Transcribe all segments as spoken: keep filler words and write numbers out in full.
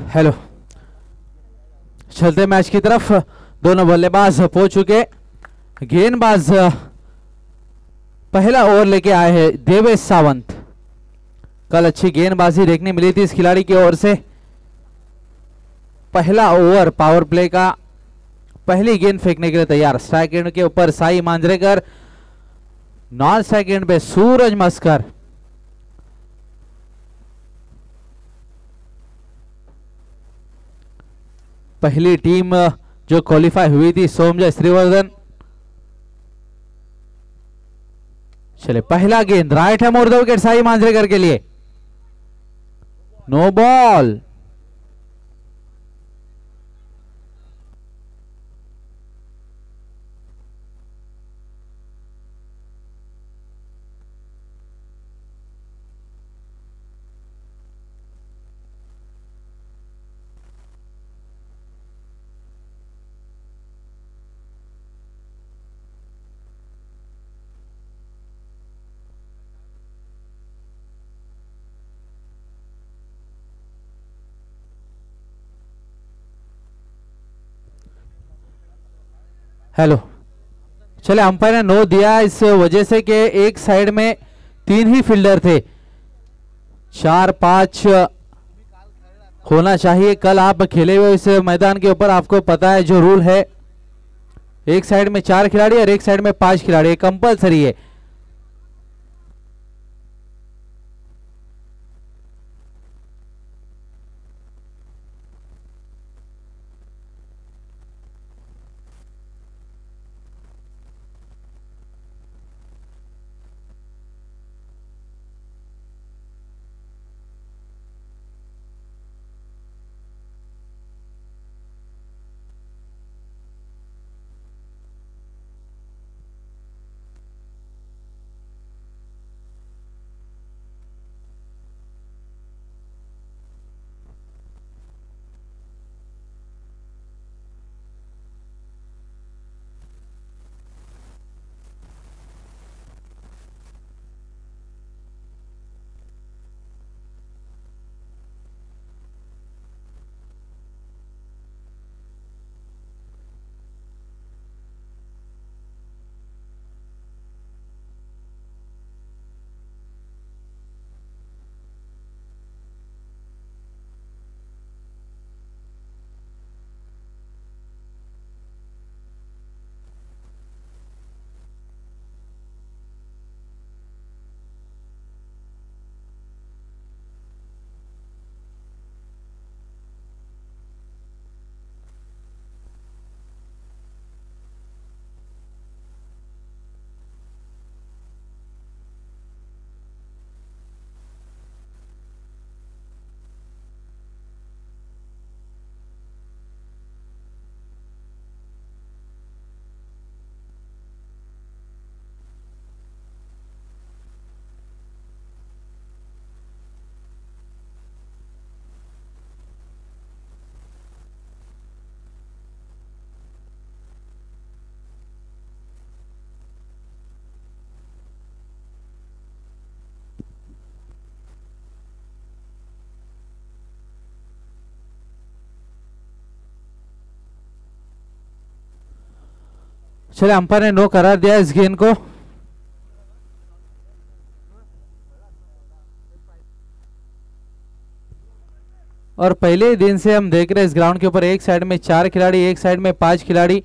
Hello, चलते match की तरफ। दोनों बल्लेबाज पहुंच चुके। गेंदबाज पहला ओवर लेके आए हैं देवेश सावंत। कल अच्छी गेंदबाजी देखने मिली थी इस खिलाड़ी की ओर से। पहला ओवर पावर प्ले का, पहली गेंद फेंकने के लिए तैयार। स्ट्राइक एंड के ऊपर Sai Manjrekar, non strike end पे सूरज मस्कर। पहली टीम जो क्वालिफाई हुई थी सोमजय श्रीवर्धन। चले पहला गेंद राइट है मोड़ दो विकेट साई मांजरेकर के लिए। No ball. हेलो, चले अंपायर ने नो दिया इस वजह से कि एक साइड में तीन ही फील्डर थे। चार पांच होना चाहिए। कल आप खेले हुए इस मैदान के ऊपर, आपको पता है जो रूल है, एक साइड में चार खिलाड़ी और एक साइड में पांच खिलाड़ी, कंपलसरी है। चले अंपायर ने नो करार दिया इस गेंद को। और पहले दिन से हम देख रहे हैं इस ग्राउंड के ऊपर एक साइड में चार खिलाड़ी, एक साइड में पांच खिलाड़ी।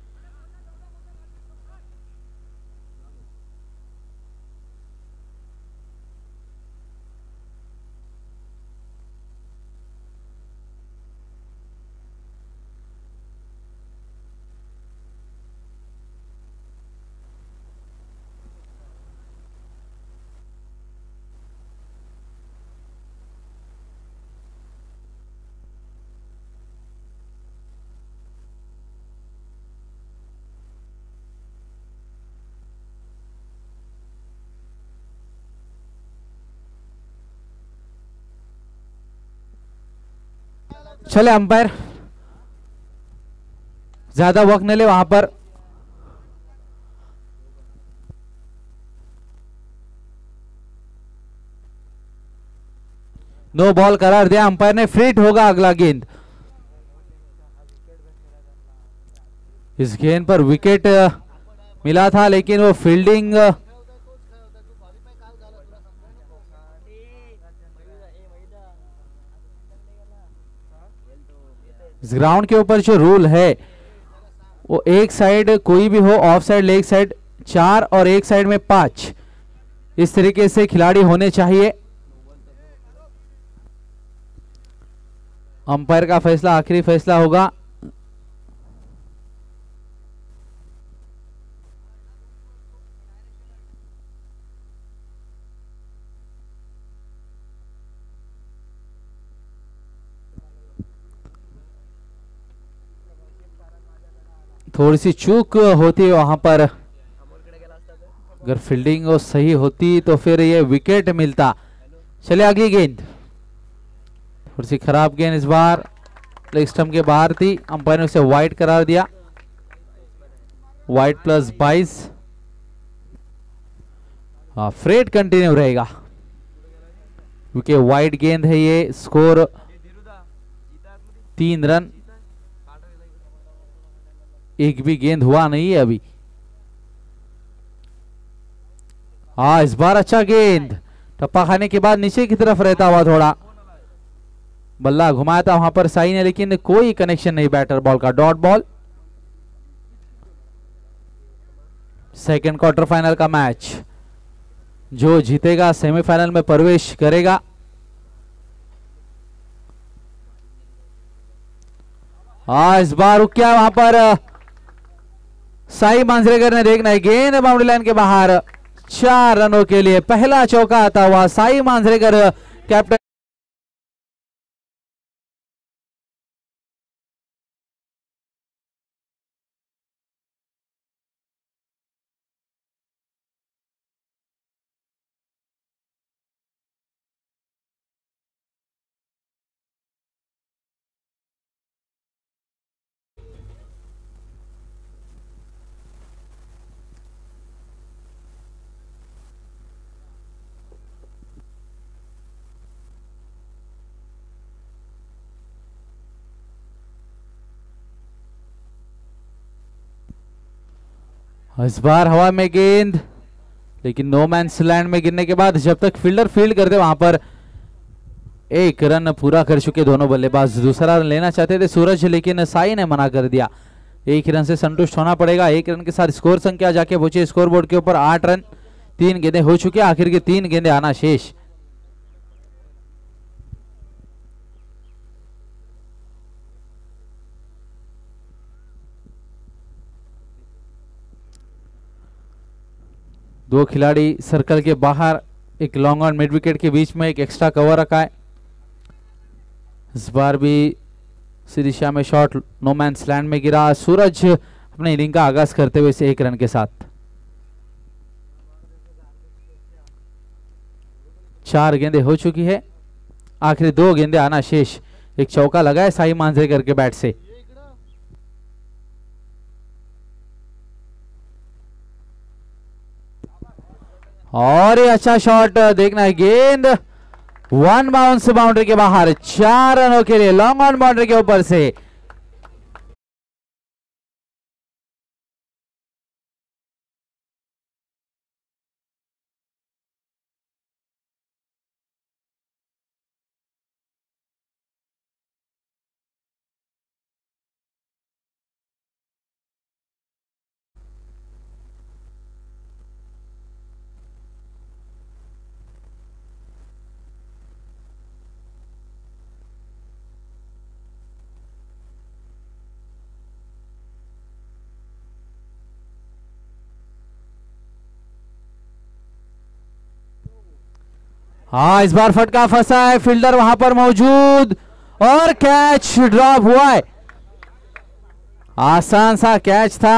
चले अंपायर ज्यादा वक्त न ले वहां पर। नो बॉल करार दिया अंपायर ने। फ्रीट होगा अगला गेंद। इस गेंद पर विकेट मिला था लेकिन वो फील्डिंग इस ग्राउंड के ऊपर जो रूल है वो एक साइड कोई भी हो, ऑफ साइड, लेग साइड चार और एक साइड में पांच, इस तरीके से खिलाड़ी होने चाहिए। अंपायर का फैसला आखिरी फैसला होगा। थोड़ी सी चूक होती है वहां पर, अगर फील्डिंग वो सही होती तो फिर ये विकेट मिलता। चले अगली गेंद। थोड़ी सी खराब गेंद इस बार लेग स्टंप के बाहर थी, अंपायर ने उसे वाइड करार दिया। वाइड प्लस बाईस। हाँ, फ्रेट कंटिन्यू रहेगा क्योंकि वाइड गेंद है ये। स्कोर तीन रन, एक भी गेंद हुआ नहीं है अभी। हाँ, इस बार अच्छा गेंद, टप्पा खाने के बाद नीचे की तरफ रहता हुआ थोड़ा बल्ला घुमाया था वहां पर साई ने, लेकिन कोई कनेक्शन नहीं बैटर बॉल का। Dot ball. Second quarter final का मैच, जो जीतेगा सेमीफाइनल में प्रवेश करेगा। हाँ, इस बार रुक गया वहां पर साई मांजरेकर ने। देखना है गेंद बाउंड्री लाइन के बाहर। चार रनों के लिए पहला चौका आता हुआ साई मांजरेकर कैप्टन। इस बार हवा में गेंद, लेकिन नो मैंस लैंड में गिरने के बाद जब तक फील्डर फील्ड करते वहां पर एक रन पूरा कर चुके दोनों बल्लेबाज। दूसरा रन लेना चाहते थे सूरज, लेकिन साई ने मना कर दिया। एक ही रन से संतुष्ट होना पड़ेगा। एक रन के साथ स्कोर संख्या जाके पहुंचे स्कोर बोर्ड के ऊपर आठ रन। तीन गेंदें हो चुकी, आखिर की तीन गेंदें आना शेष। दो खिलाड़ी सर्कल के बाहर, एक लॉन्ग ऑन मिड विकेट के बीच में एक एक्स्ट्रा कवर रखा है। इस बार भी इसी दिशा में शॉट नो मैंस लैंड में गिरा। सूरज अपने इनिंग का आगाज करते हुए इसे एक रन के साथ। चार गेंदें हो चुकी है, आखिरी दो गेंदें आना शेष। एक चौका लगा है साई मांजरेकर के बैट से। और ये अच्छा शॉट, देखना है गेंद वन बाउंस बाउंड्री के बाहर। चार रनों के लिए लॉन्ग ऑन बाउंड्री के ऊपर से। हाँ, इस बार फटका फंसा है, फील्डर वहां पर मौजूद और कैच ड्रॉप हुआ है। आसान सा कैच था।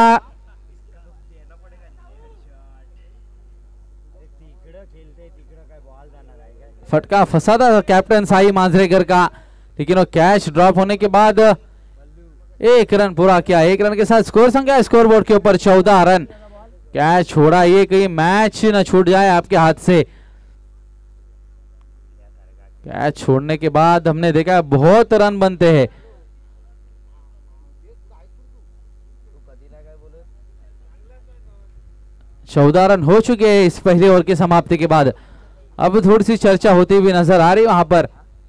फटका फंसा था कैप्टन साई मांजरेकर का, लेकिन वो कैच ड्रॉप होने के बाद एक रन पूरा किया। एक रन के साथ स्कोर संख्या स्कोर बोर्ड के ऊपर चौदह रन। कैच छोड़ा, ये कहीं मैच न छूट जाए आपके हाथ से। कैच छोड़ने के बाद हमने देखा बहुत रन बनते हैं। चौदह रन हो चुके हैं इस पहले ओवर की समाप्ति के बाद। अब थोड़ी सी चर्चा होती हुई नजर आ रही वहां पर।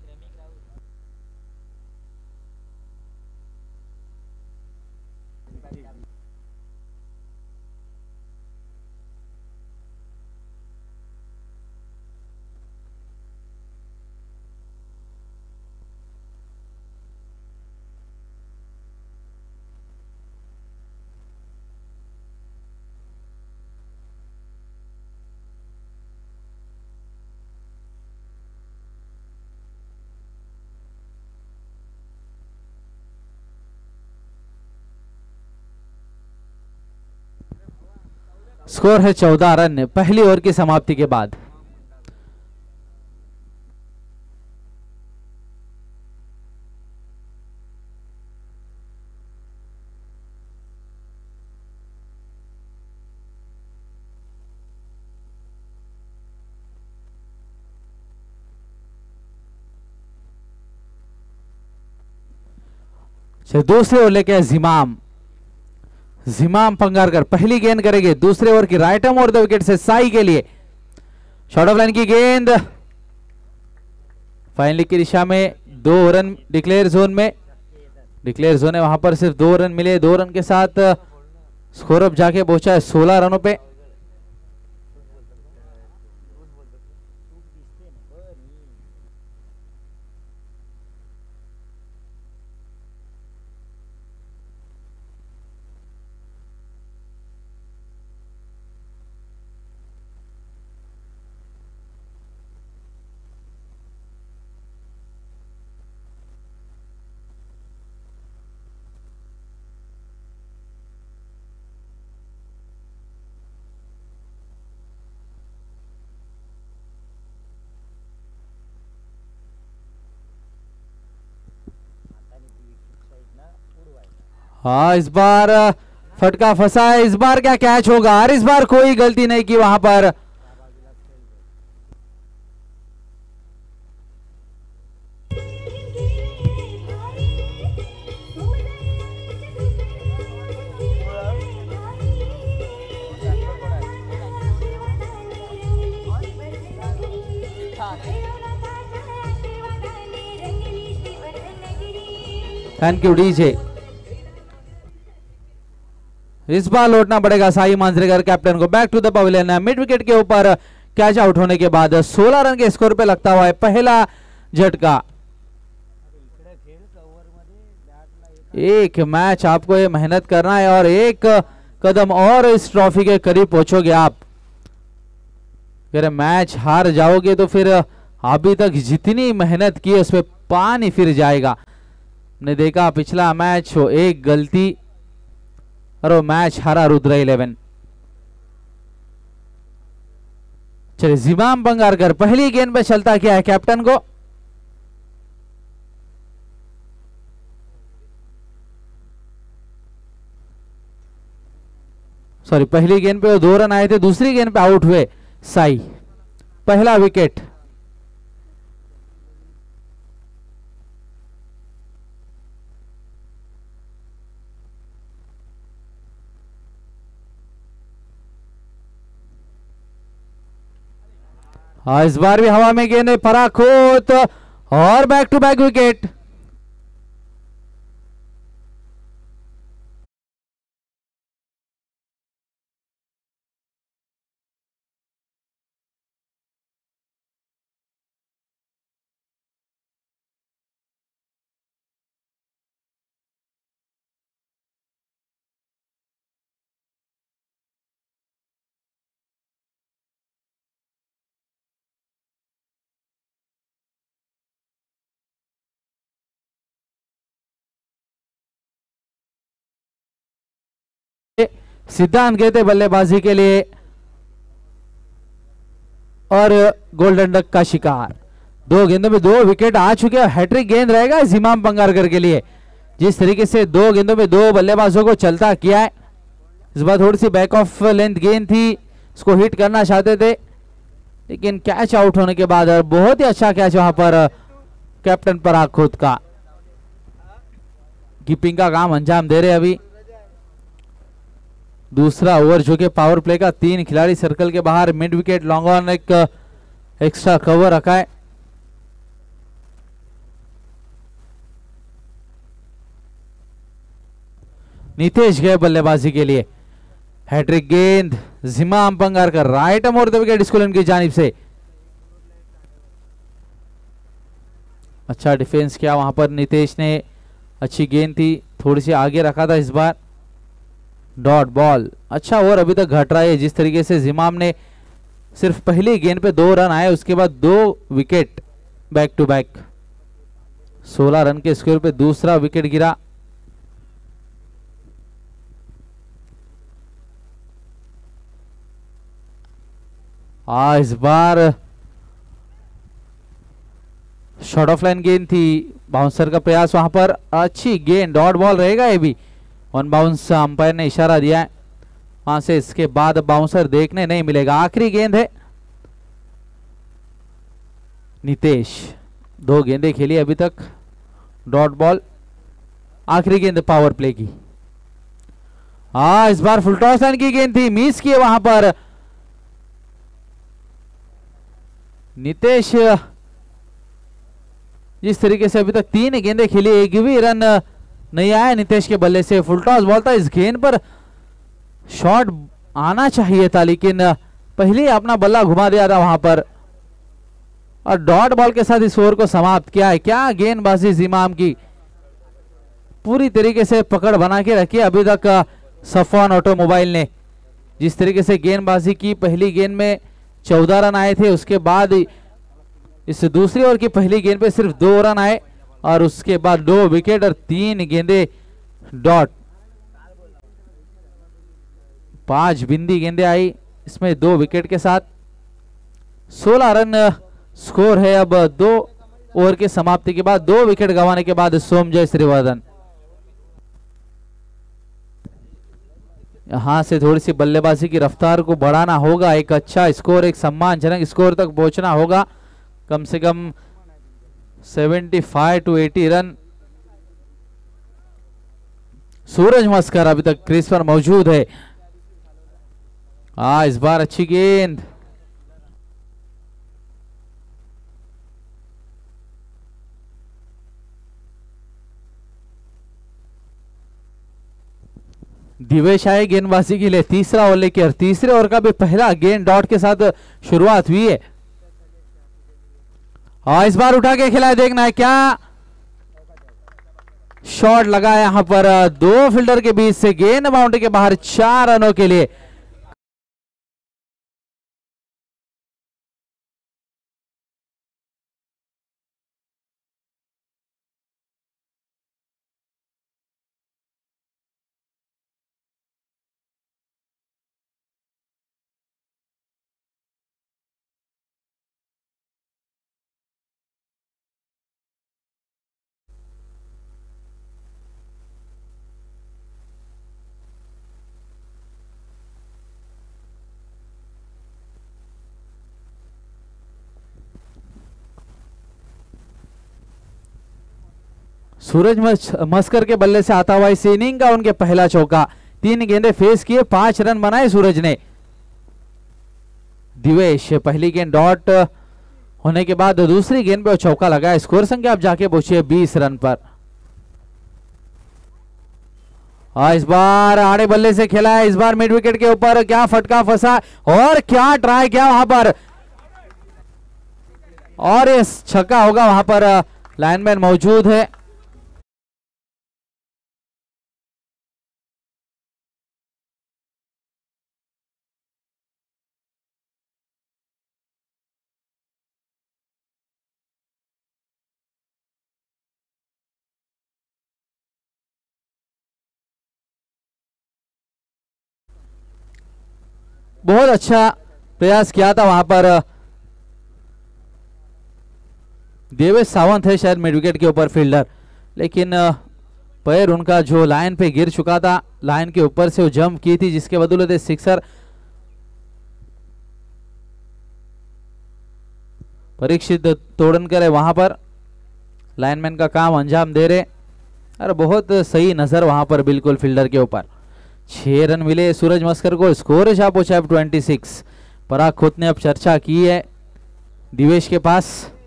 स्कोर है चौदह रन पहली ओवर की समाप्ति के बाद। दूसरे ओवर लेके जिमाम जिमाम पंगारकर पहली गेंद करेंगे दूसरे ओवर की right arm over the wicket से साई के लिए। शॉर्ट ऑफ लाइन की गेंद फाइनली की दिशा में। दो रन डिक्लेयर जोन में, डिक्लेयर जोन है वहां पर सिर्फ दो रन मिले। दो रन के साथ स्कोर अप जाके पहुंचा है सोलह रनों पे। हाँ इस बार फटका फंसा है। इस बार क्या कैच होगा? और इस बार कोई गलती नहीं की वहां पर। Thank you DJ. इस बार लौटना पड़ेगा साई मांजरेकर कैप्टन को back to the pavilion. Mid wicket के ऊपर कैच आउट होने के बाद सोलह रन के स्कोर पे लगता हुआ है पहला झटका। एक मैच आपको ये मेहनत करना है और एक कदम और इस ट्रॉफी के करीब पहुंचोगे आप। अगर मैच हार जाओगे तो फिर अभी तक जितनी मेहनत की है उसमें पानी फिर जाएगा। ने देखा पिछला मैच हो एक गलती और वो मैच हारा रुद्र इलेवन। चलिए जिमाम पंगारकर पहली गेंद पे चलता किया है कैप्टन को। सॉरी पहली गेंद पे वो दो रन आए थे, दूसरी गेंद पे आउट हुए साई। पहला विकेट। हाँ इस बार भी हवा में गेंद पराखोत और बैक टू बैक विकेट। सिद्धांत गए थे बल्लेबाजी के लिए और गोल्डन डक का शिकार। दो गेंदों में दो विकेट आ चुके हैं। हैट्रिक गेंद रहेगा जिमाम पंगारकर के लिए। जिस तरीके से दो गेंदों में दो बल्लेबाजों को चलता किया है, इस बार थोड़ी सी बैक ऑफ लेंथ गेंद थी, इसको हिट करना चाहते थे। लेकिन कैच आउट होने के बाद और बहुत ही अच्छा कैच वहां पर कैप्टन पराग खुद का कीपिंग का काम अंजाम दे रहे अभी। दूसरा ओवर जो कि पावर प्ले का, तीन खिलाड़ी सर्कल के बाहर, मिड विकेट लॉन्ग ऑन, एक एक्स्ट्रा कवर रखा है। नितेश गए बल्लेबाजी के लिए, हैट्रिक गेंद जिमा अंपंगार कर राइट मोड़ द विकेट स्कूलन की जानिब से। अच्छा डिफेंस किया वहां पर नितेश ने, अच्छी गेंद थी, थोड़ी सी आगे रखा था इस बार। डॉट बॉल, अच्छा ओवर अभी तक घट रहा है। जिस तरीके से जिमाम ने सिर्फ पहली गेंद पे दो रन आए, उसके बाद दो विकेट बैक टू बैक, सोलह रन के स्कोर पे दूसरा विकेट गिरा। आ इस बार शॉर्ट ऑफ लाइन गेंद थी, बाउंसर का प्रयास वहां पर, अच्छी गेंद, डॉट बॉल रहेगा ये भी। वन बाउंस अंपायर ने इशारा दिया है वहां से, इसके बाद बाउंसर देखने नहीं मिलेगा। आखिरी गेंद है, नितेश दो गेंदें खेली अभी तक, डॉट बॉल, आखिरी गेंद पावर प्ले की। हाँ इस बार फुल टॉस लाइन की गेंद थी, मिस किए वहां पर नितेश। जिस तरीके से अभी तक तीन गेंदें खेली, एक भी रन नहीं आया नितेश के बल्ले से। फुल टॉस बॉल था, इस गेंद पर शॉट आना चाहिए था, लेकिन पहले अपना बल्ला घुमा दिया था वहां पर और डॉट बॉल के साथ इस ओवर को समाप्त किया है। क्या गेंदबाजी जिमाम की, पूरी तरीके से पकड़ बना के रखी अभी तक सफवान ऑटोमोबाइल ने। जिस तरीके से गेंदबाजी की, पहली गेंद में चौदह रन आए थे, उसके बाद इस दूसरी ओवर की पहली गेंद पे सिर्फ दो रन आए और उसके बाद दो विकेट और तीन गेंदे डॉट, पांच बिंदी गेंदे आई इसमें दो विकेट के साथ। सोलह रन स्कोर है अब दो ओवर की समाप्ति के बाद, दो विकेट गंवाने के बाद सोमजय श्रीवर्धन। यहां से थोड़ी सी बल्लेबाजी की रफ्तार को बढ़ाना होगा, एक अच्छा स्कोर, एक सम्मानजनक स्कोर तक पहुंचना होगा, कम से कम पचहत्तर टू अस्सी रन। सूरज मस्कर अभी तक क्रीज पर मौजूद है। आ इस बार अच्छी गेंद, दिवेश आए गेंदबाजी के लिए, तीसरा ओवर लेके, और तीसरे ओवर का भी पहला गेंद डॉट के साथ शुरुआत हुई है। और इस बार उठा के खिलाए, देखना है क्या शॉट लगा यहां पर, दो फील्डर के बीच से गेंद बाउंड्री के बाहर, चार रनों के लिए। सूरज मस्कर के बल्ले से आता हुआ इस इनिंग का उनके पहला चौका, तीन गेंदे फेस किए, पांच रन बनाए सूरज ने। दिवेश पहली गेंद डॉट होने के बाद दूसरी गेंद पे चौका लगाया, स्कोर संख्या आप जाके पहुंचे बीस रन पर। और इस बार आड़े बल्ले से खेला है, इस बार मिड विकेट के ऊपर, क्या फटका फंसा और क्या ट्राई किया वहां पर, और ये छक्का होगा वहां पर, लाइनमैन मौजूद है। बहुत अच्छा प्रयास किया था वहां पर, देवेश सावंत है शायद मिड विकेट के ऊपर फील्डर, लेकिन पैर उनका जो लाइन पे गिर चुका था, लाइन के ऊपर से वो जंप की थी, जिसके बदौलत सिक्सर परीक्षित तोड़नकर है वहां पर लाइनमैन का काम अंजाम दे रहे। अरे बहुत सही नजर वहां पर बिल्कुल फील्डर के ऊपर। छह रन मिले सूरज मस्कर को। स्कोर है शाह पोछा ट्वेंटी सिक्स। पराग खोत ने अब चर्चा की है दिवेश के पास।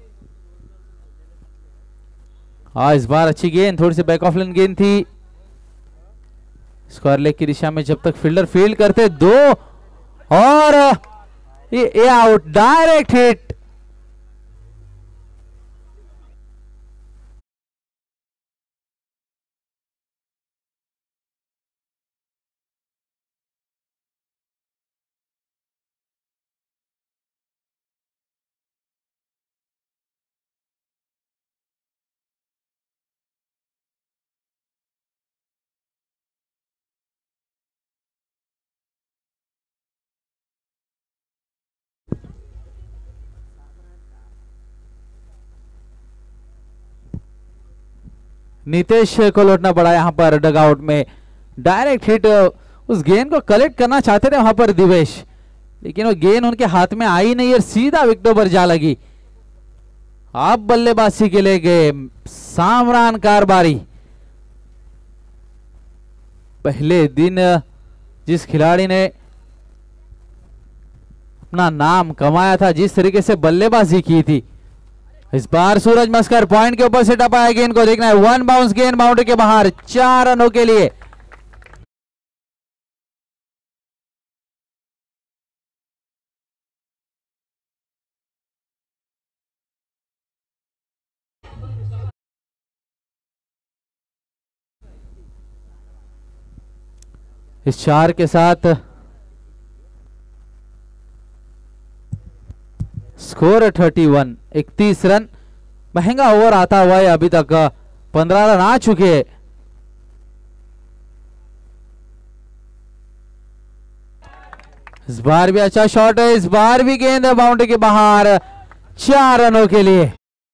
हाँ इस बार अच्छी गेंद, थोड़ी सी बैक ऑफ लाइन गेंद थी। स्क्वायर लेग की दिशा में जब तक फील्डर फील्ड करते दो और ये, ये आउट, डायरेक्ट हिट। नितेश को लौटना पड़ा यहां पर डगआउट में। डायरेक्ट हिट, उस गेंद को कलेक्ट करना चाहते थे वहां पर दिवेश, लेकिन वो गेंद उनके हाथ में आई नहीं और सीधा विकेटों पर जा लगी। अब बल्लेबाजी के लिए गए सामरान कारबारी। पहले दिन जिस खिलाड़ी ने अपना नाम कमाया था, जिस तरीके से बल्लेबाजी की थी, इस बार सूरज मस्कर पॉइंट के ऊपर से टपाया गेंद को। देखना है वन बाउंस गेंद बाउंड्री के बाहर, चार रनों के लिए। इस चार के साथ स्कोर थर्टी वन, इकतीस रन। महंगा ओवर आता हुआ है, अभी तक पंद्रह रन आ चुके हैं। इस बार भी अच्छा शॉट है, इस बार भी गेंद है बाउंड्री के बाहर, चार रनों के लिए।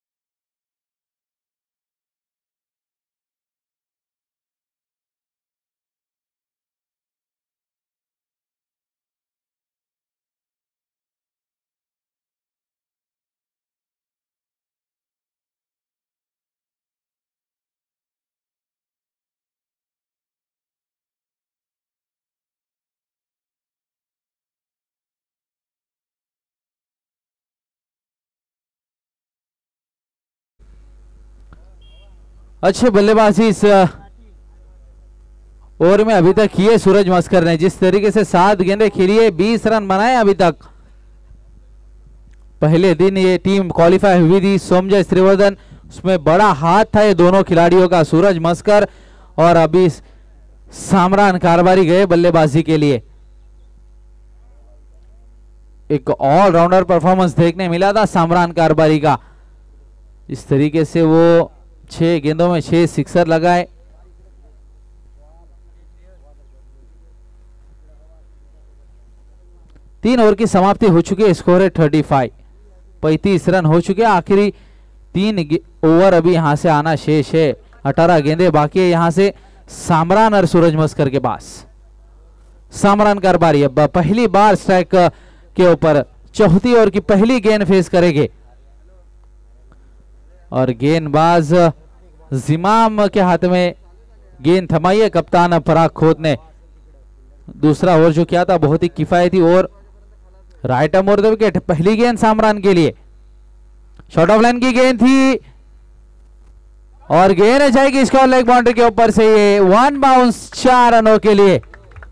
अच्छे बल्लेबाजी इस ओवर में अभी तक किए सूरज मस्कर ने। जिस तरीके से सात गेंदें खेली है, बीस रन बनाए अभी तक। पहले दिन ये टीम क्वालिफाई हुई थी, सोमजय श्रीवर्धन, उसमें बड़ा हाथ था ये दोनों खिलाड़ियों का, सूरज मस्कर और अभी सामरान कारबारी गए बल्लेबाजी के लिए। एक ऑलराउंडर परफॉर्मेंस देखने मिला था सामरान कारबारी का। इस तरीके से वो छह गेंदों में छह सिक्सर लगाए। तीन ओवर की समाप्ति हो चुकी है, स्कोर है थर्टी फाइव, पैंतीस रन हो चुके हैं। आखिरी तीन ओवर अभी यहां से आना शेष है, अठारह गेंदे बाकी है यहां से सामरान और सूरज मस्कर के पास। सामरान कारबारी अब पहली बार स्ट्राइक के ऊपर चौथी ओवर की पहली गेंद फेस करेंगे और गेंदबाज जिमाम के हाथ में गेंद थमाई है कप्तान पराग खोत ने। दूसरा ओवर जो किया था बहुत ही किफायती over, right arm over the wicket. पहली गेंद सामरान के लिए, शॉर्ट ऑफ लाइन की गेंद थी और गेंद जाएगी स्क्वायर लेग बाउंड्री के ऊपर से, ये वन बाउंस, चार रनों के लिए।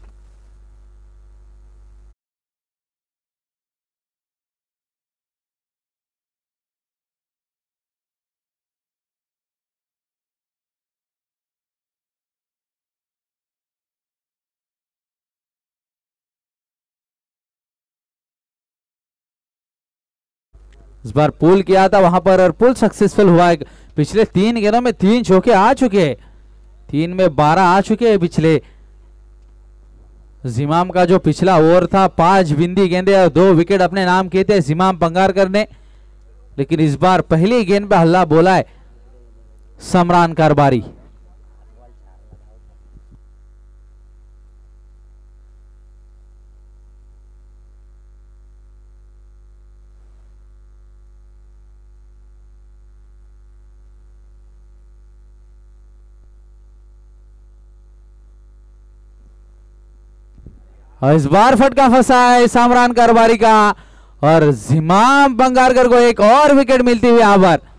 इस बार पुल किया था वहां पर और पुल सक्सेसफुल हुआ है। पिछले तीन गेंदों में तीन चौके आ चुके हैं, तीन में बारह आ चुके हैं पिछले। जिमाम का जो पिछला ओवर था, पांच बिंदी गेंदे और दो विकेट अपने नाम किए थे जिमाम पंगारकर ने, लेकिन इस बार पहली गेंद पे हल्ला बोला है सामरान कारबारी। और इस बार फटका फंसा है सामरान कारबारी का और जिमाम बंगारकर को एक और विकेट मिलती हुई यहां पर।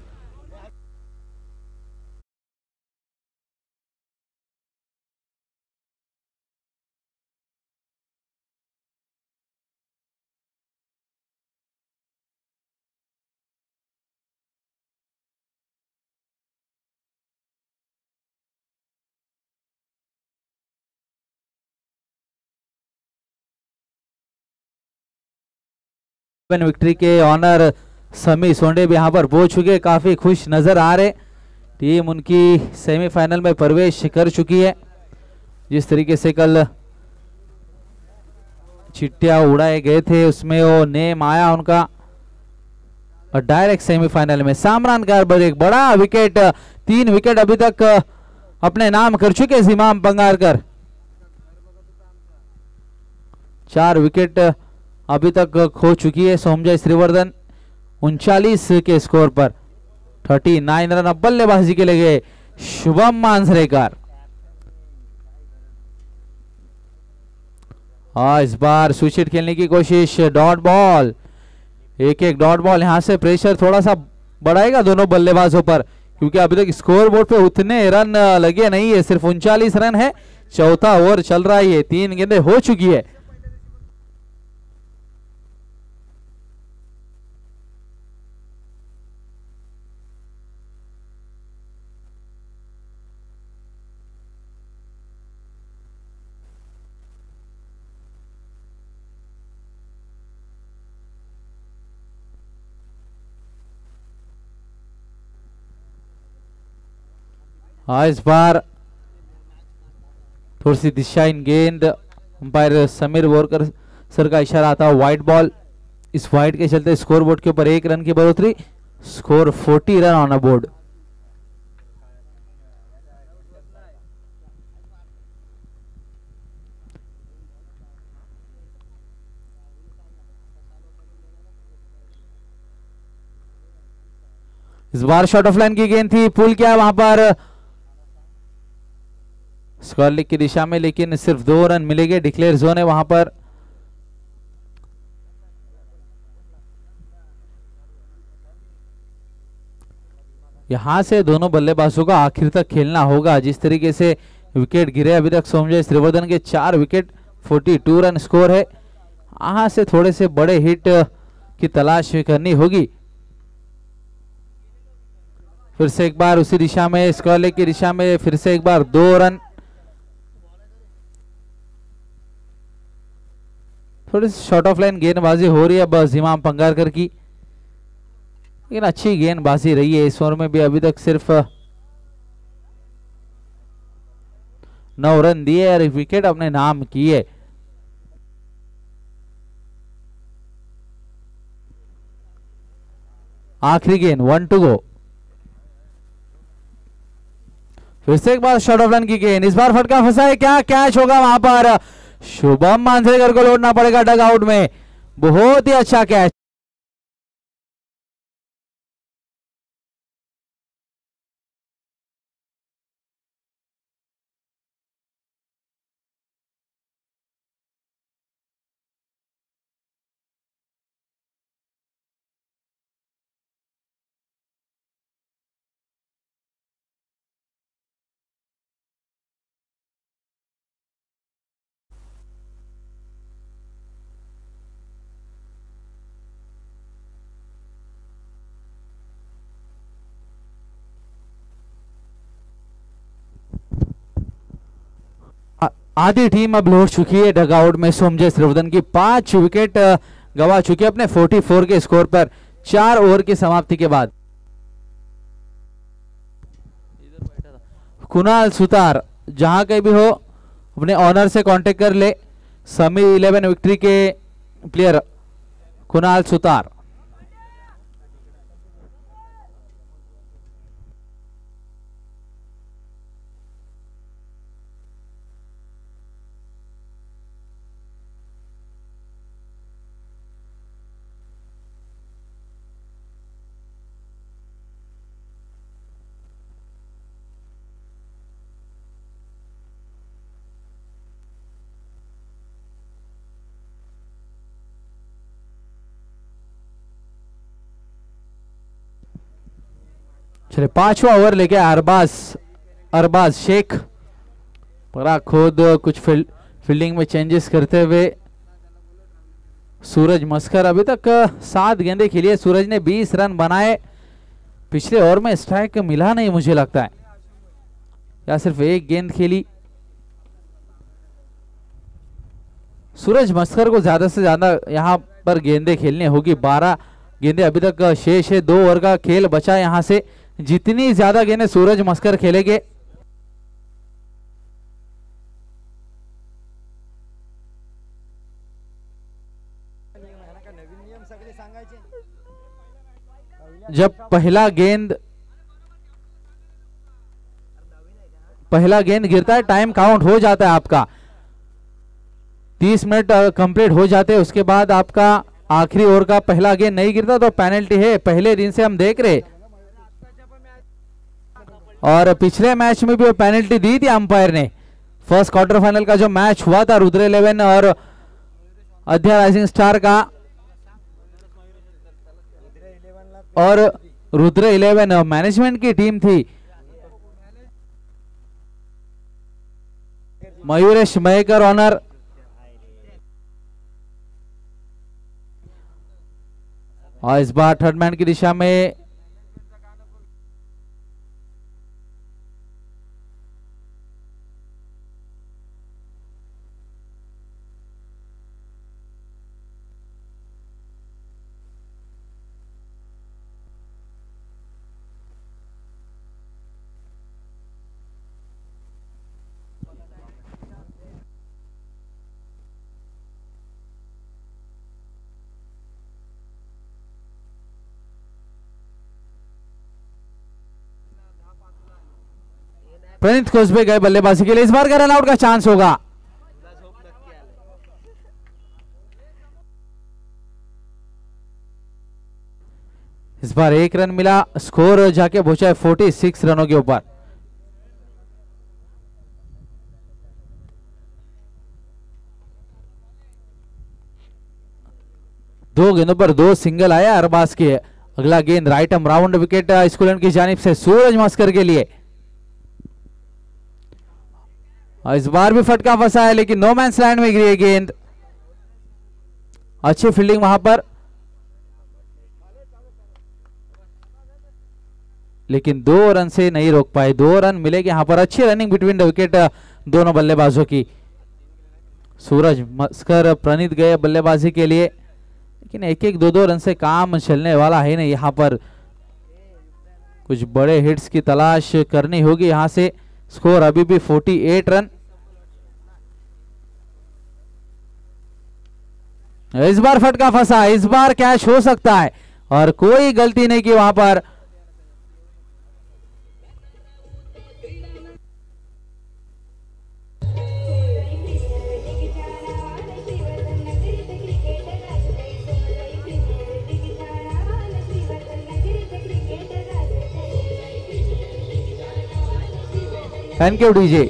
विक्ट्री के ऑनर समी सोंडे भी यहां पर पहुंच चुके, काफी खुश नजर आ रहे। टीम उनकी सेमीफाइनल में प्रवेश कर चुकी है। जिस तरीके से कल चिट्टियां उड़ाए गए थे उसमें वो नेम आया उनका और डायरेक्ट सेमीफाइनल में सामरान कारबारी एक बड़ा विकेट, तीन विकेट अभी तक अपने नाम कर चुके जिमाम बंगारकर। चार विकेट अभी तक खो चुकी है सोमजय श्रीवर्धन उनचालीस के स्कोर पर। उनतालीस रन अब बल्लेबाजी के लिए शुभम मांजरेकर। और इस बार स्विच खेलने की कोशिश, डॉट बॉल, एक एक डॉट बॉल। यहां से प्रेशर थोड़ा सा बढ़ाएगा दोनों बल्लेबाजों पर क्योंकि अभी तक स्कोर बोर्ड पे उतने रन लगे नहीं है, सिर्फ उनचालीस रन है। चौथा ओवर चल रहा है, तीन गेंदें हो चुकी है। हाँ, इस बार थोड़ी सी दिशा इन गेंद, अंपायर समीर बोरकर सर का इशारा आता है वाइड बॉल। इस वाइड के चलते स्कोर बोर्ड के ऊपर एक रन की बढ़ोतरी, स्कोर चालीस रन ऑन अ बोर्ड। इस बार शॉर्ट ऑफ लाइन की गेंद थी, पुल किया वहां पर स्क्वायर लेग की दिशा में, लेकिन सिर्फ दो रन मिलेंगे। डिक्लेयर जोन है वहां पर। यहां से दोनों बल्लेबाजों का आखिर तक खेलना होगा। जिस तरीके से विकेट गिरे अभी तक सोमजय श्रीवर्धन के चार विकेट, बयालीस रन स्कोर है। यहां से थोड़े से बड़े हिट की तलाश करनी होगी। फिर से एक बार उसी दिशा में, स्क्वायर लेग की दिशा में, फिर से एक बार दो रन। थोड़ी सी शॉर्ट ऑफ लाइन गेंदबाजी हो रही है अब जिमाम बंगारकर की, लेकिन अच्छी गेंदबाजी रही है इस ओवर में भी। अभी तक सिर्फ नौ रन दिए और विकेट अपने नाम किए। आखिरी गेंद, वन टू गो। फिर से एक बार शॉर्ट ऑफ लाइन की गेंद, इस बार फटका फंसा है, क्या कैच होगा वहां पर? शुभम मांजरेकर को लौटना पड़ेगा डग आउट में। बहुत ही अच्छा कैच। आधी टीम अब लौट चुकी है डगआउट में। सोमजय श्रीवर्धन की पांच विकेट गवा चुके अपने चौवालीस के स्कोर पर चार ओवर की समाप्ति के बाद। कुणाल सुतार जहां कहीं भी हो अपने ऑनर से कांटेक्ट कर ले। समी इलेवन विक्ट्री के प्लेयर कुणाल सुतार। चलिए पांचवा ओवर लेके अरबाज अरबाज शेख परा खुद कुछ फील्ड फील्डिंग में चेंजेस करते हुए सूरज मस्कर अभी तक सात गेंदे खेली है। सूरज ने बीस रन बनाए। पिछले ओवर में स्ट्राइक मिला नहीं मुझे लगता है, या सिर्फ एक गेंद खेली। सूरज मस्कर को ज्यादा से ज्यादा यहां पर गेंदे खेलनी होगी। बारह गेंदे अभी तक शेष है। दो ओवर का खेल बचा यहां से। जितनी ज्यादा गेंदें सूरज मस्कर खेलेंगे जब पहला गेंद पहला गेंद गिरता है टाइम काउंट हो जाता है आपका। तीस मिनट कंप्लीट हो जाते हैं। उसके बाद आपका आखिरी ओवर का पहला गेंद नहीं गिरता तो पेनल्टी है। पहले दिन से हम देख रहे और पिछले मैच में भी वो पेनल्टी दी थी अंपायर ने। फर्स्ट क्वार्टर फाइनल का जो मैच हुआ था रुद्र इलेवन और अध्या राइजिंग स्टार का, और रुद्र इलेवन मैनेजमेंट की टीम थी। मयूरेश मयेकर ऑनर, और इस बार थर्ड मैन की दिशा में प्रणीत कोसबे गए बल्लेबाजी के लिए। इस बार का रन आउट का चांस होगा। इस बार एक रन मिला। स्कोर जाके पहुंचा है छियालीस रनों के ऊपर। दो गेंदों पर दो सिंगल आया अरबाज के। अगला गेंद राइट आर्म राउंड विकेट स्कूलेंट की जानिब से सूरज मस्कर के लिए। और इस बार भी फटका फंसा है लेकिन नो मैंस लैंड में गिरी गेंद। अच्छी फील्डिंग वहां पर, लेकिन दो रन से नहीं रोक पाए। दो रन मिलेगी यहां पर। अच्छी रनिंग बिटवीन द विकेट दोनों बल्लेबाजों की। सूरज मस्कर प्रणीत गए बल्लेबाजी के लिए, लेकिन एक एक दो दो रन से काम चलने वाला है नहीं। यहां पर कुछ बड़े हिट्स की तलाश करनी होगी यहां से। स्कोर अभी भी अड़तालीस रन। इस बार फटका फंसा। इस बार कैच हो सकता है और कोई गलती नहीं की वहां पर। Thank you DJ.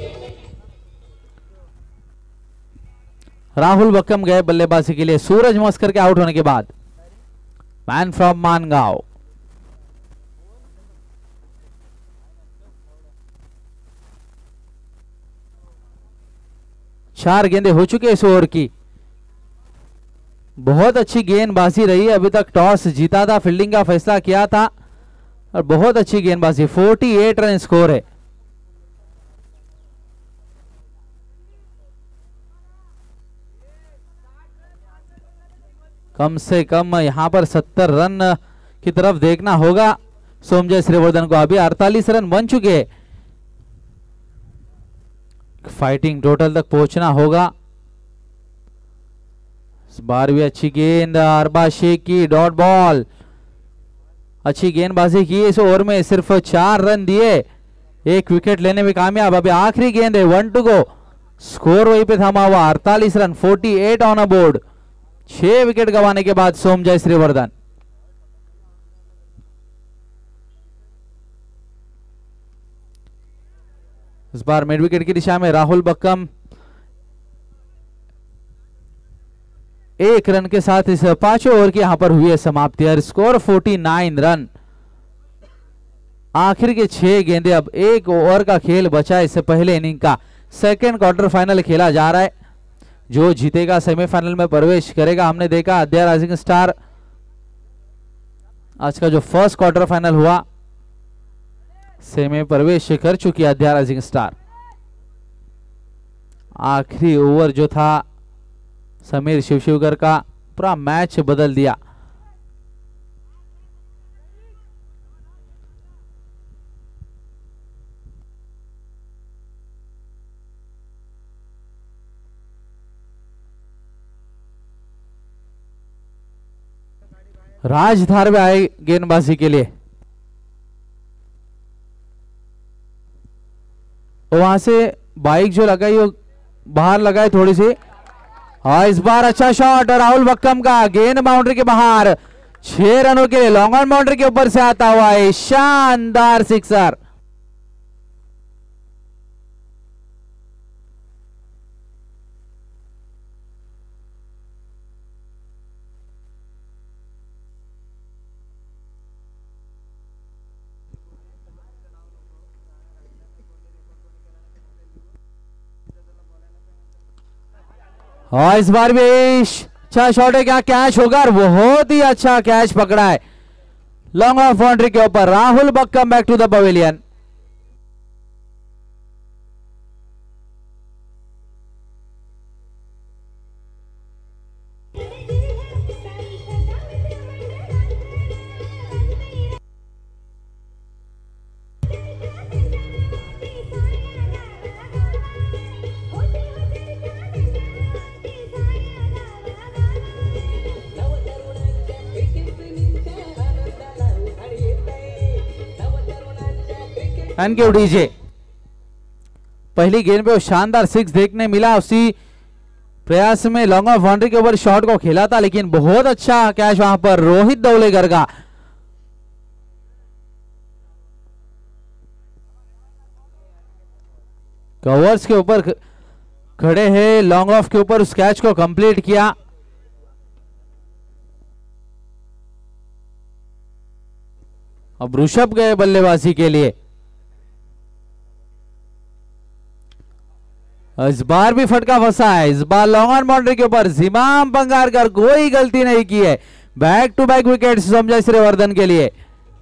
Rahul Bakkam गए बल्लेबाजी के लिए सूरज मस्कर के आउट होने के बाद। Man from Mangaon. चार गेंदें हो चुके इस ओवर की। बहुत अच्छी गेंदबाजी रही है। अभी तक टॉस जीता था, फील्डिंग का फैसला किया था और बहुत अच्छी गेंदबाजी। अड़तालीस रन स्कोर है। कम से कम यहां पर सत्तर रन की तरफ देखना होगा सोमजय श्रीवर्धन को। अभी अड़तालीस रन बन चुके हैं। फाइटिंग टोटल तक पहुंचना होगा। इस बार भी अच्छी गेंद अरबाज शेख की डॉट बॉल। अच्छी गेंदबाजी की इस ओवर में। सिर्फ चार रन दिए, एक विकेट लेने में कामयाब। अभी आखिरी गेंद है, वन टू गो। स्कोर वहीं पे थमा हुआ। अड़तालीस रन, अड़तालीस ऑन अ बोर्ड। छह विकेट गंवाने के बाद सोमजय श्रीवर्धन। इस बार मिड विकेट की दिशा में राहुल बक्कम एक रन के साथ इस पांचवें ओवर की यहां पर हुई है समाप्ति। और स्कोर उनचास रन। आखिर के छह गेंदे, अब एक ओवर का खेल बचा है। इससे पहले इनिंग का सेकेंड क्वार्टर फाइनल खेला जा रहा है। जो जीतेगा सेमीफाइनल में प्रवेश करेगा। हमने देखा अध्या राइजिंग स्टार आज का जो फर्स्ट क्वार्टर फाइनल हुआ सेमी में प्रवेश कर चुकी है अध्या राइजिंग स्टार। आखिरी ओवर जो था समीर शिवशिवकर का पूरा मैच बदल दिया। राजधार में आए गेंदबाजी के लिए, वहां से बाइक जो लगाई वो बाहर लगाई थोड़ी सी, और इस बार अच्छा शॉट राहुल बक्कम का, गेंद बाउंड्री के बाहर, छह रनों के लिए लॉन्ग ऑन बाउंड्री के ऊपर से आता हुआ है शानदार सिक्सर। और इस बार भी अच्छा शॉट है, क्या कैच होगा? बहुत ही अच्छा कैच पकड़ा है लॉन्ग ऑफ बाउंड्री के ऊपर। Rahul Bakkam back to the pavilion. के डीजे पहली गेंद पे वो शानदार सिक्स देखने मिला। उसी प्रयास में लॉन्ग ऑफ बाउंड्री के ऊपर शॉट को खेला था, लेकिन बहुत अच्छा कैच वहां पर रोहित दौलेकर का। कवर्स के ऊपर खड़े हैं, लॉन्ग ऑफ के ऊपर उस कैच को कंप्लीट किया। अब ऋषभ गए बल्लेबाजी के लिए। इस बार भी फटका फंसा है, इस बार लॉन्ग ऑन बाउंड्री के ऊपर जिमाम पंगारकर कोई गलती नहीं की है। Back to back wicket Sanjay Shrivardhan के लिए।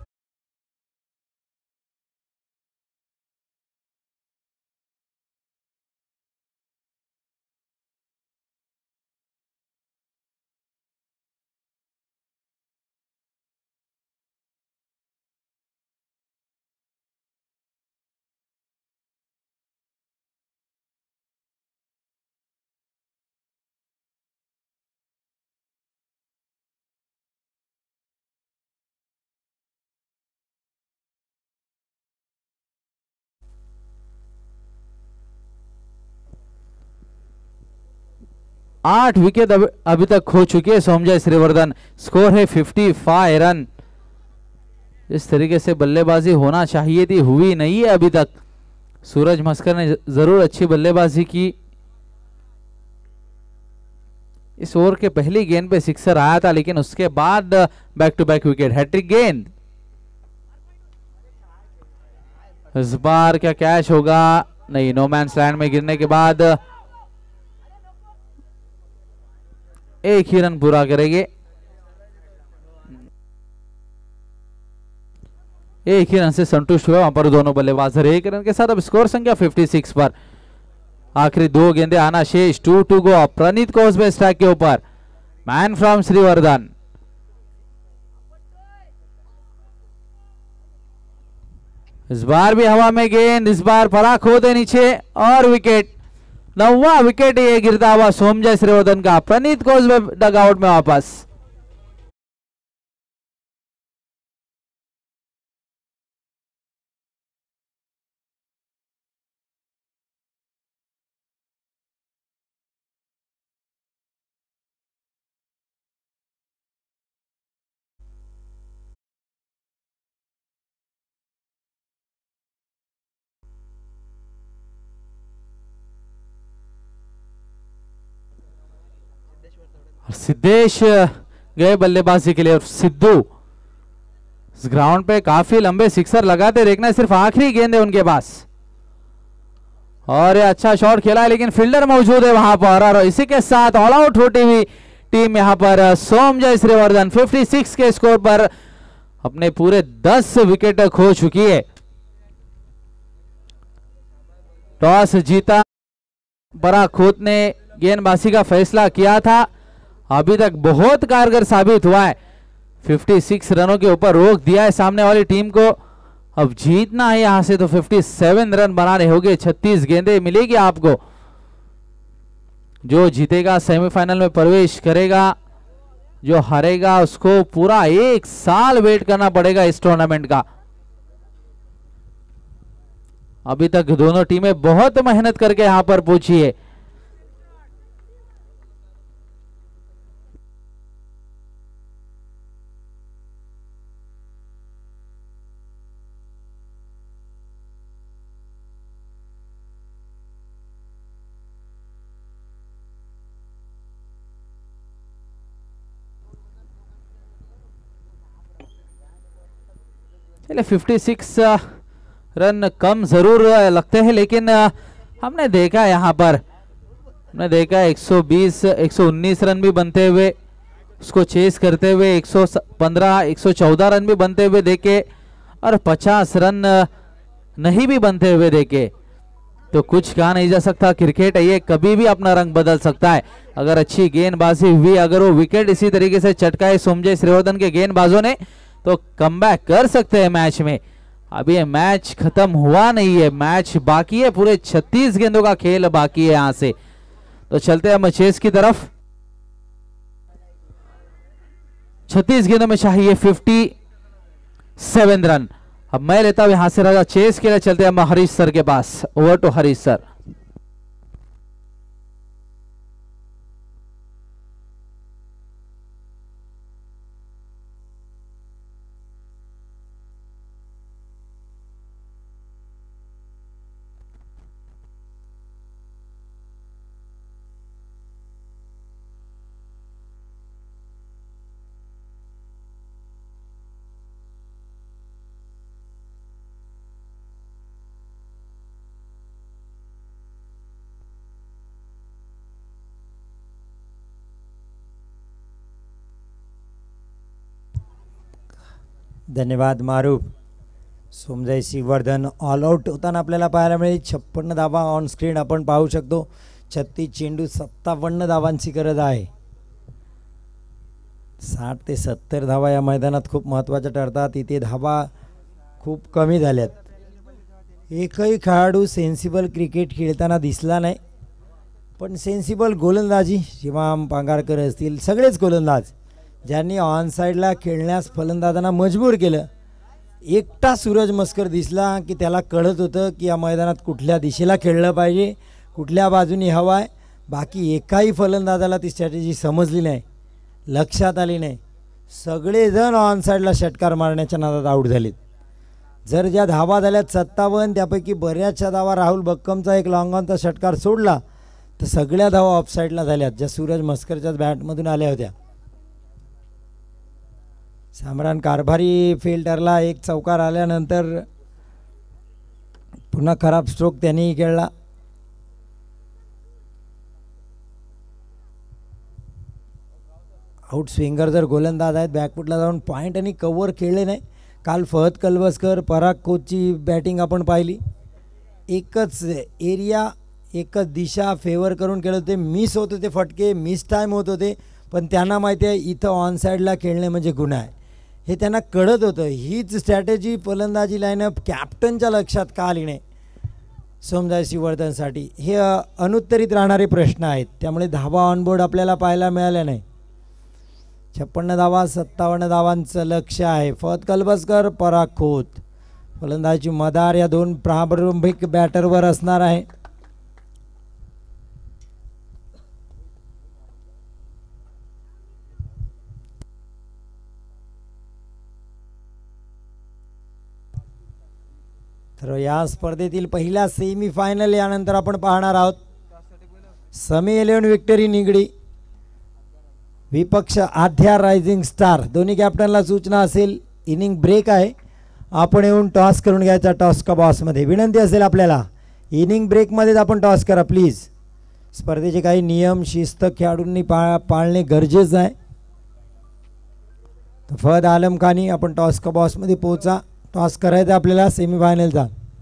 आठ विकेट अभी तक खो चुके हैं सौम्यजय श्रीवर्धन। स्कोर है पचपन रन। इस तरीके से बल्लेबाजी होना चाहिए थी, हुई नहीं है अभी तक। सूरज मस्कर ने जरूर अच्छी बल्लेबाजी की। इस ओवर के पहली गेंद पे सिक्सर आया था, लेकिन उसके बाद back to back wicket, hattrick गेंद। इस बार क्या कैच होगा? नहीं, नो मैंस लैंड में गिरने के बाद एक ही रन पूरा करेंगे। एक ही रन से संतुष्ट हुए वहां पर दोनों बल्लेबाज। एक रन के साथ अब स्कोर संख्या छप्पन पर। आखिरी दो गेंदे आना शेष, two to go. Praneet Kosbe strike के ऊपर, मैन फ्रॉम श्रीवर्धन। इस बार भी हवा में गेंद, इस बार परा खो दे नीचे और विकेट। नौवा विकेट ये गिरता हुआ सौम्यजय श्रीवर्धन का। प्रणीत कोसबे डगआउट में वापस। सिद्धेश गए बल्लेबाजी के लिए। सिद्धू इस ग्राउंड पे काफी लंबे सिक्सर लगाते देखना, सिर्फ आखिरी गेंद है उनके पास। और अच्छा शॉट खेला है लेकिन फील्डर मौजूद है वहां पर, और इसी के साथ ऑल आउट होती हुई टीम यहां पर सोमजय श्रीवर्धन छप्पन के स्कोर पर अपने पूरे दस विकेट खो चुकी है। टॉस जीता पराग खोत ने गेंदबाजी का फैसला किया था, अभी तक बहुत कारगर साबित हुआ है। छप्पन रनों के ऊपर रोक दिया है सामने वाली टीम को। अब जीतना है यहां से तो सत्तावन रन बनाने होंगे, छत्तीस गेंदें मिलेगी आपको। जो जीतेगा सेमीफाइनल में प्रवेश करेगा, जो हारेगा उसको पूरा एक साल वेट करना पड़ेगा इस टूर्नामेंट का। अभी तक दोनों टीमें बहुत मेहनत करके यहां पर पहुंची है। छप्पन रन कम जरूर लगते हैं, लेकिन हमने देखा यहाँ पर हमने देखा एक सौ बीस एक सौ उन्नीस रन भी बनते हुए, उसको चेस करते हुए एक सौ पंद्रह एक सौ चौदह रन भी बनते हुए देखे, और पचास रन नहीं भी बनते हुए देखे। तो कुछ कहा नहीं जा सकता, क्रिकेट है ये, कभी भी अपना रंग बदल सकता है। अगर अच्छी गेंदबाजी हुई, अगर वो विकेट इसी तरीके से चटकाए सोमजय श्रीवर्धन के गेंदबाजों ने, तो कमबैक कर सकते हैं मैच में। अभी ये मैच खत्म हुआ नहीं है, मैच बाकी है, पूरे छत्तीस गेंदों का खेल बाकी है यहां से। तो चलते हैं हम चेस की तरफ। छत्तीस गेंदों में चाहिए सत्तावन रन। अब मैं लेता हूं यहां से राजा चेस के लिए। चलते हैं हम हरीश सर के पास। Over to Harish sir. धन्यवाद मारूफ. सोमजय श्रीवर्धन ऑल आउट होताना आपल्याला पाहायला मिळेल. छप्पन्न धावा ऑन स्क्रीन आपण पाहू शकतो. छत्तीस चेंडू सत्तावन्न धावांची गरज आहे. साठ ते सत्तर धावा या मैदानात खूप महत्त्वाच्या ठरतात. इथे धावा खूप कमी झाल्यात. एकही खेळाडू सेन्सिबल क्रिकेट खेळताना दिसला नाही, पण सेन्सिबल गोलंदाजी शिवाम पांगारकर असतील, सगळेच गोलंदाज ज्यांनी ऑन साईडला खेळण्यास फलंदाजांना मजबूर केलं. एकटा सूरज मस्कर दिसला की त्याला कळत होतं की या मैदानात कुठल्या दिशेला खेळलं पाहिजे, कुठल्या बाजूनी हवा आहे. बाकी एकाही फलंदाजाला ती स्ट्रॅटेजी समजली नाही, लक्षात आली नाही. सगळेजण ऑन साईडला षटकार मारण्याच्या नादात आऊट झालेत. जर ज्या धावा झाल्यात सत्तावन्न, त्यापैकी बऱ्याचशा धावा राहुल बक्कमचा एक लॉंग ऑनचा षटकार सोडला तर सगळ्या धावा ऑफसाईडला झाल्यात, ज्या सूरज मस्करच्याच बॅटमधून आल्या होत्या. सामरान कारभारी फिल्डरला एक चौकार आल्यानंतर पुन्हा खराब स्ट्रोक त्यांनी खेळला. आउट स्विंगर जर गोलंदाज आहेत, बॅकफुटला जाऊन पॉईंट आणि कव्हर खेळले नाही. काल फहद कलवस्कर, पराग खोतची बॅटिंग आपण पाहिली. एकच एरिया, एकच दिशा फेवर करून खेळत होते. मिस होत होते फटके, मिस टाईम होत होते, पण त्यांना माहिती आहे इथं ऑन साईडला खेळणे म्हणजे गुन्हा आहे, हे त्यांना कळत होतं. हीच स्ट्रॅटेजी फलंदाजी लाईनअप कॅप्टनच्या लक्षात का आली नाही सोमजय श्रीवर्धनसाठी, हे अनुत्तरित राहणारे प्रश्न आहेत. त्यामुळे धावा ऑनबोर्ड आपल्याला पाहायला मिळाल्या नाही. छप्पन्न धावा, सत्तावन्न धावांचं लक्ष आहे. फहद कलबस्कर, पराग खोत. फलंदाजी मदार या दोन प्रारंभिक बॅटरवर असणार आहे. तर या स्पर्धेतील पहिला सेमीफायनल यानंतर आपण पाहणार आहोत. समी इलेव्हन विक्टरी निगडी विपक्ष आध्या रायझिंग स्टार. दोन्ही कॅप्टनला सूचना असेल, इनिंग ब्रेक आहे. आपण येऊन टॉस करून घ्यायचा टॉस का बॉसमध्ये. विनंती असेल आपल्याला इनिंग ब्रेकमध्येच आपण टॉस करा प्लीज. स्पर्धेचे काही नियम शिस्त खेळाडूंनी पा पाळणे गरजेचं आहे. तर फहद आलम खानी आपण टॉस का बॉसमध्ये पोहोचा. टॉस करायचा आपल्याला सेमीफायनलचा.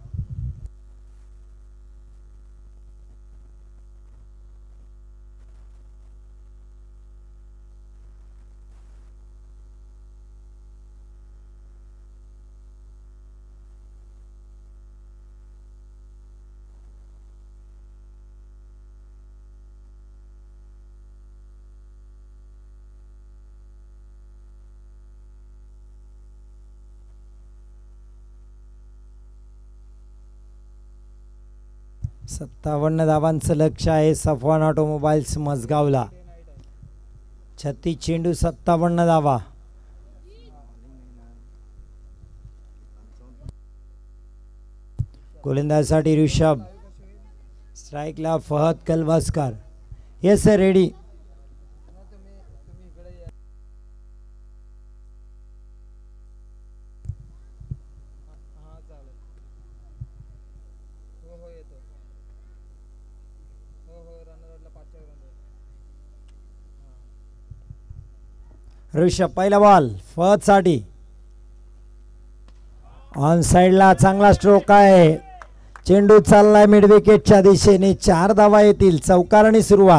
सत्तावन्न धावांचं लक्ष आहे सफवान ऑटोमोबाईल्स मजगावला. छत्तीस चेंडू सत्तावन्न धावा. गोलंदाजीसाठी ऋषभ. स्ट्राईकला Fahad Kalwaskar. Yes sir ready. Rishabh पहिला बॉल फहद साठी. ऑन साइडला चांगला स्ट्रोक आहे. चेंडू चाललाय मिड विकेटच्या दिशेने. चार धावा येतील. चौकारणी सुरुवात.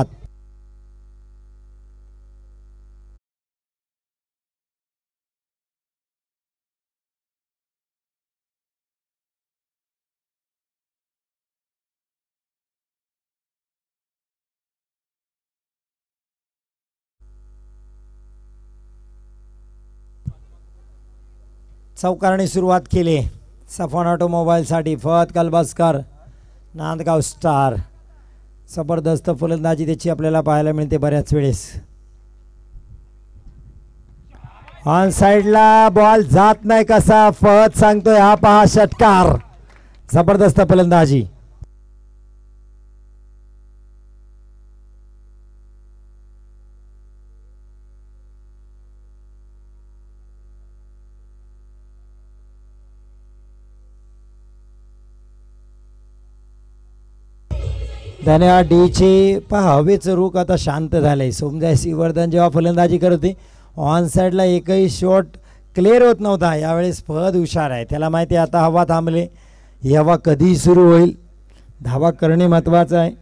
चौकारणी सुरुवात केली सफवान ऑटोमोबाईलसाठी. फहद कलबास्कर नांदगाव स्टार. जबरदस्त फलंदाजी त्याची आपल्याला पाहायला मिळते बऱ्याच वेळेस. ऑन साइडला बॉल जात नाही कसा. फहद सांगतोय हा पहा षटकार. जबरदस्त फलंदाजी. धन्यवाद डीचे. पहा हवेचं रुख आता शांत झालंय. सोमजय श्रीवर्धन जेव्हा फलंदाजी करत होते ऑन साइडला एकही शॉट क्लिअर होत नव्हता. यावेळेस फहद हुशार आहे. त्याला माहिती आहे आता हवा थांबले. ही हवा कधी सुरू होईल. धावा करणे महत्त्वाचं आहे.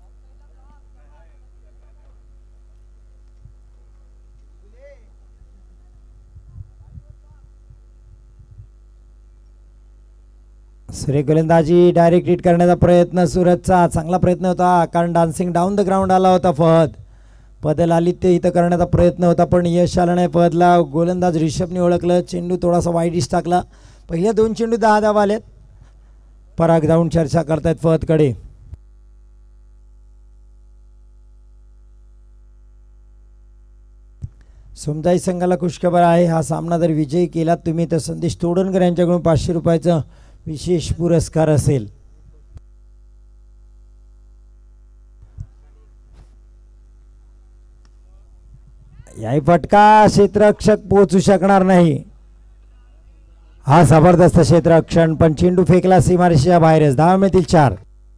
सुरेख गोलंदाजी. डायरेक्ट हिट करण्याचा प्रयत्न सुरतचा. चांगला प्रयत्न होता कारण डान्सिंग डाऊन द ग्राउंड आला होता फहद. बदल आली ते इथं करण्याचा प्रयत्न होता पण यश आलं नाही फहदला. गोलंदाज ऋषभने ओळखलं. चेंडू थोडासा वाईडिश टाकला. पहिल्या दोन चेंडू दहा धावा आलेत. पराग जाऊन चर्चा करतायत फहदकडे. सोमजाई संघाला खुशखबर आहे. हा सामना जर विजयी केला तुम्ही तर संदेश तोडणकर यांच्याकडून पाचशे रुपयाचं विशेष पुरस्कार असेल. याही फटका क्षेत्ररक्षक पोहोचू शकणार नाही. हा जबरदस्त क्षेत्ररक्षण पण चेंडू फेकला सीमारेषेच्या बाहेरच. धावा मिळतील चार.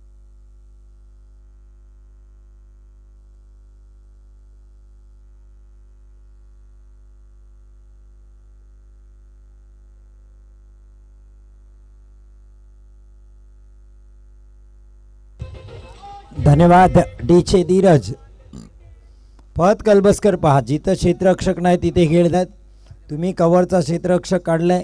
धन्यवाद डीचे धीरज. फहद कलबस्कर पहा जिथं क्षेत्ररक्षक नाही तिथे खेळतात. तुम्ही कव्हरचा क्षेत्ररक्षक काढलाय.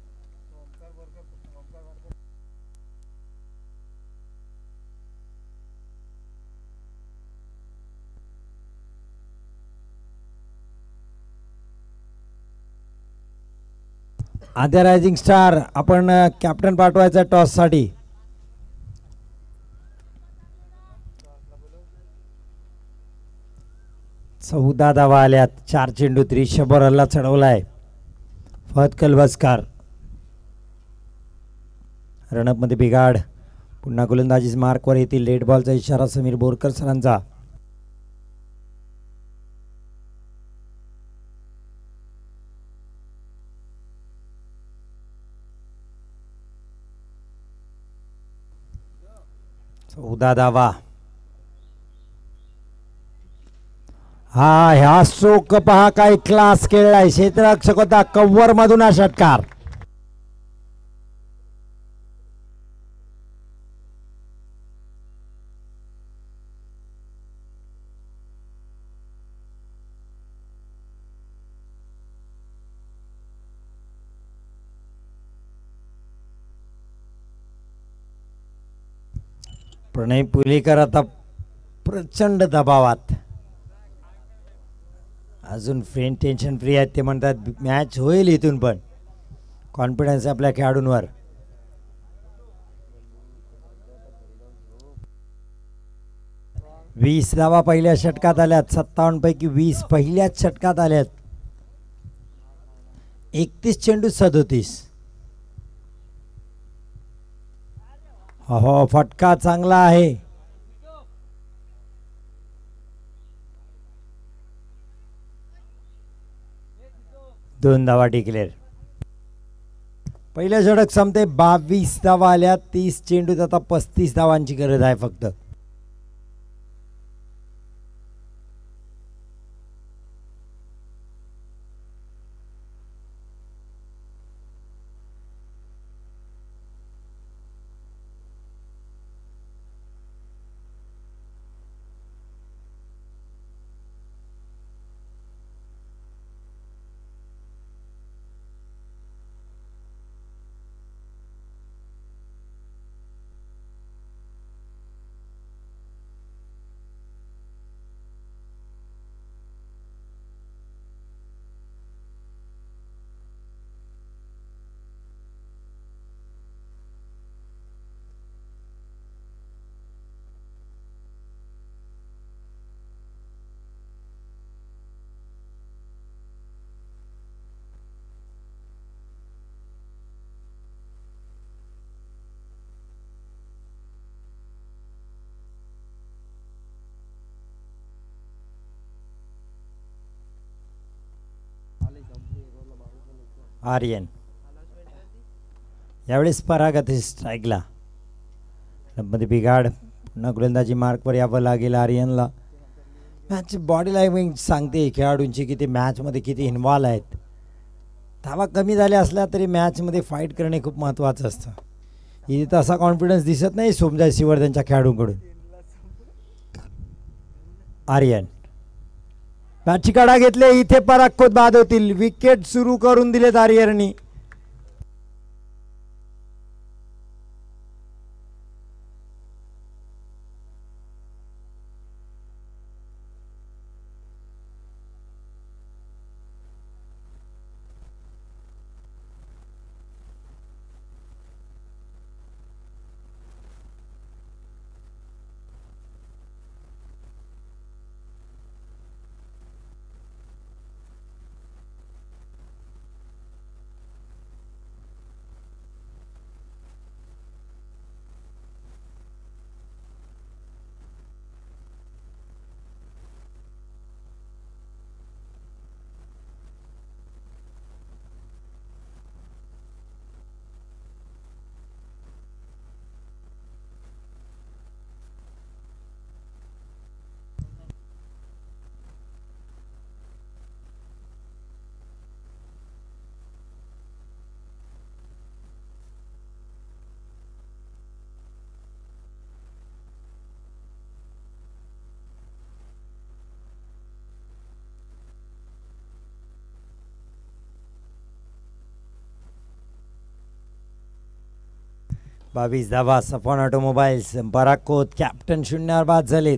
आद्या रायझिंग स्टार आपण कॅप्टन पाठवायचा टॉस साठी. चौदा धावा आल्यात. चार चेंडू त्रिशंभर हल्ला चढवलाय फहद कलबस्कर. रनअपमध्ये बिघाड. पुन्हा गोलंदाजीच मार्कवर येतील. लेट बॉलचा इशारा समीर बोरकर सरांचा. चौदा धावा. हा ह्या स्ट्रोक पहा काय क्लास खेळलाय क्षेत्ररक्षक होता. कव्वर मधून हा षटकार. प्रणय पुलेकर आता प्रचंड दबावात. अजून फ्रेंड टेन्शन फ्री आहेत. ते म्हणतात मॅच होईल इथून पण. कॉन्फिडन्स आपल्या खेळाडूंवर. वीस धावा पहिल्या षटकात आल्यात. सत्तावन्न पैकी वीस पहिल्याच षटकात आल्यात. एकतीस चेंडू सदोतीस. हो फटका चांगला आहे. दोन धावा डिक्लेअर. पहिल्या षटक संपते. बावीस धावा आल्या. तीस चेंडूत आता पस्तीस धावांची गरज आहे फक्त. आर्यन यावेळेस परागत स्ट्राईकला. मध्ये बिघाड. पुन्हा गोलंदाजी मार्कवर यावं लागेल आर्यनला. मॅच बॉडी लँग्वेज सांगते खेळाडूंची की ते मॅचमध्ये किती इन्व्हॉल्व आहेत. धावा कमी झाल्या असल्या तरी मॅचमध्ये फाईट करणे खूप महत्त्वाचं असतं. इथे तसा कॉन्फिडन्स दिसत नाही सोमजाय श्रीवर्धनच्या खेळाडूंकडून. आर्यन मॅचची कडा घेतले. इथे पराग बाद होतील. विकेट सुरू करून दिलेत आर्यननी. बावीस धावा. सफॉन ऑटोमोबाईल्स. पराग खोत कॅप्टन शून्यावर बाद झालेत.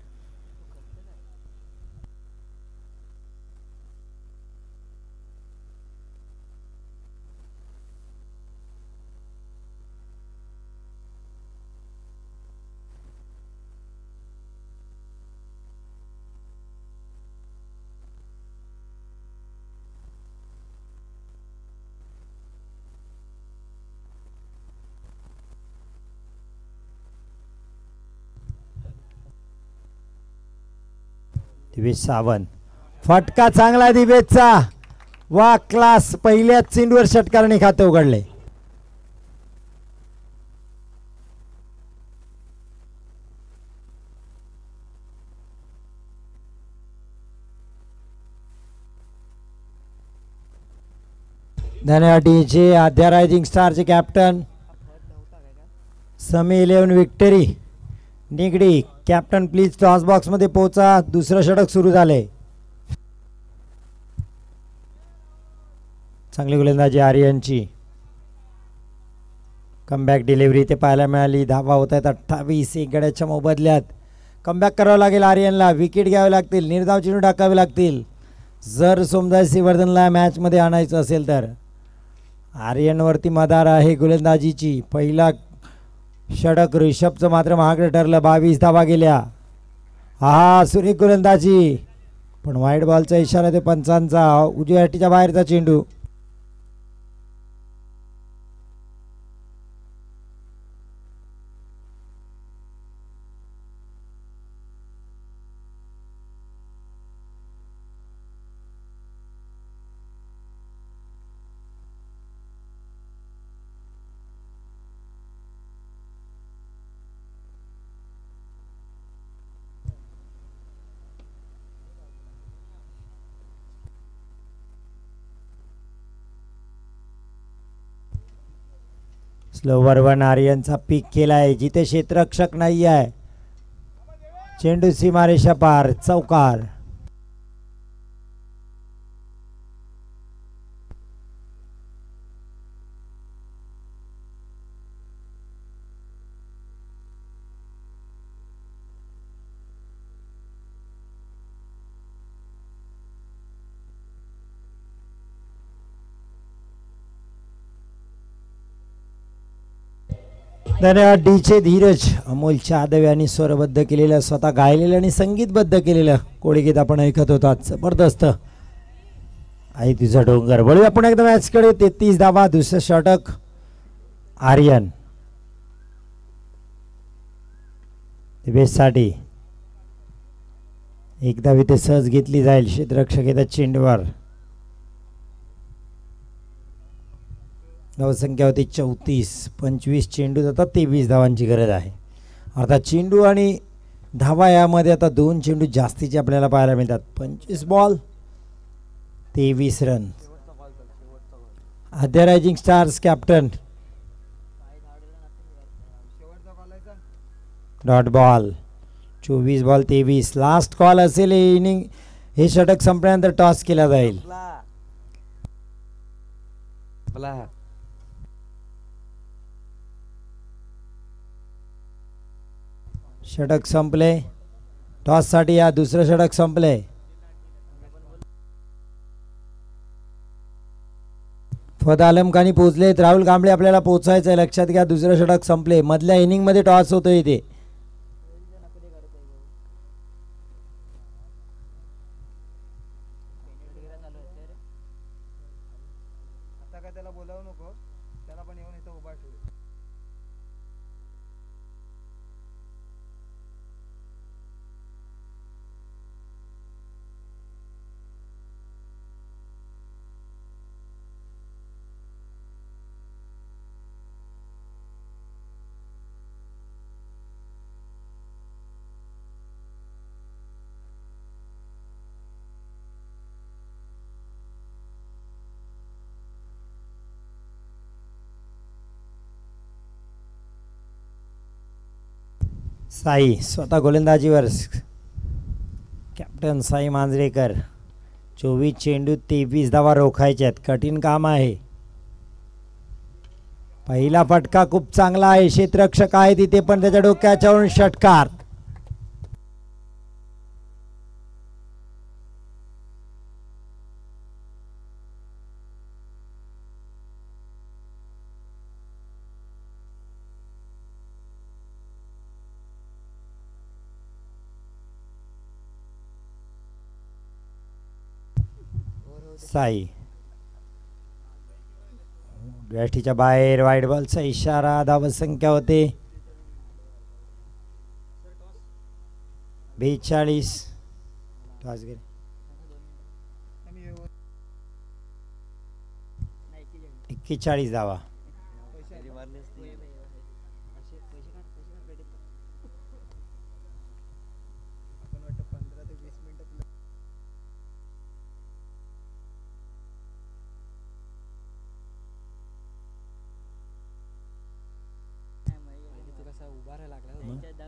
दिवेश सावंत. फटका चांगला दिवेशचा. वा क्लास. पहिल्याच चेंडूवर षटकाराने खाते उघडले. धन्यवाद टीचे आद्या रायझिंग स्टारचे captain Sami eleven victory Nigdi. Captain please toss box मध्ये पोहोचा. दुसरं षटक सुरू झाले. चांगली गोलंदाजी आर्यनची. कमबॅक डिलिव्हरी ते पाहायला मिळाली. धावा होत आहेत अठ्ठावीस. एक गड्याच्या मोबदल्यात कमबॅक करावं लागेल आर्यनला. विकेट घ्यावे लागतील. निर्धाव चेंडू टाकावे लागतील जर सोमदास श्रीवर्धनला मॅचमध्ये आणायचं असेल तर. आर्यनवरती मदार आहे गोलंदाजीची. पहिला षटक ऋषभचं मात्र महागडं ठरलं. बावीस धावा गेल्या. हा सुरेख गोलंदाजी पण वाईट बॉलचा इशारा ते पंचांचा. उजव्या हट्टीच्या बाहेरचा चेंडू. स्लोवर वन आर्यनचा पीक केलाय जिथे क्षेत्ररक्षक नाही आहे. चेंडू सीमारेषा पार. चौकार. धन्यवाद डीचे धीरज. अमोल जाधव यांनी स्वरबद्ध केलेलं, स्वतः गायलेलं आणि संगीतबद्ध केलेलं कोळीगीत आपण ऐकत होता. जबरदस्त. आई तुझा डोंगर. वळूया आपण एकदा मॅचकडे. तेहतीस धावा. दुसरं षटक आर्यन साठी एक धाव इथे सहज घेतली जाईल. क्षेत्ररक्षक येतात चेंडूवर. धावसंख्या होती चौतीस. पंचवीस चेंडू आता तेवीस धावांची गरज आहे. अर्थात चेंडू आणि धावा यामध्ये आता दोन चेंडू जास्तीचे आपल्याला पाहायला मिळतात. पंचवीस बॉल तेवीस run. Aadya rising stars captain. Dot ball. चोवीस बॉल तेवीस. लास्ट कॉल असेल हे इनिंग. हे षटक संपल्यानंतर टॉस केला जाईल. षटक संपले. टॉससाठी या दुसरं षटक संपले. फद आलम खानी पोहोचलेत. राहुल कांबळे आपल्याला पोहोचायचं आहे. लक्षात घ्या दुसरं षटक संपले. मधल्या इनिंग मध्ये टॉस होतो इथे. साई स्वतः गोलंदाजीवर. कॅप्टन साई मांजरेकर. चोवीस चेंडू तेवीस धावा रोखायचे आहेत. कठीण काम आहे. पहिला फटका खूप चांगला आहे. क्षेत्ररक्षक आहे तिथे पण त्याच्या डोक्याच्यावरून षटकार. साई बॅटीच्या बाहेर. वाईट बॉलचा इशारा. धावसंख्या होते बेचाळीस. एक्केचाळीस धावा.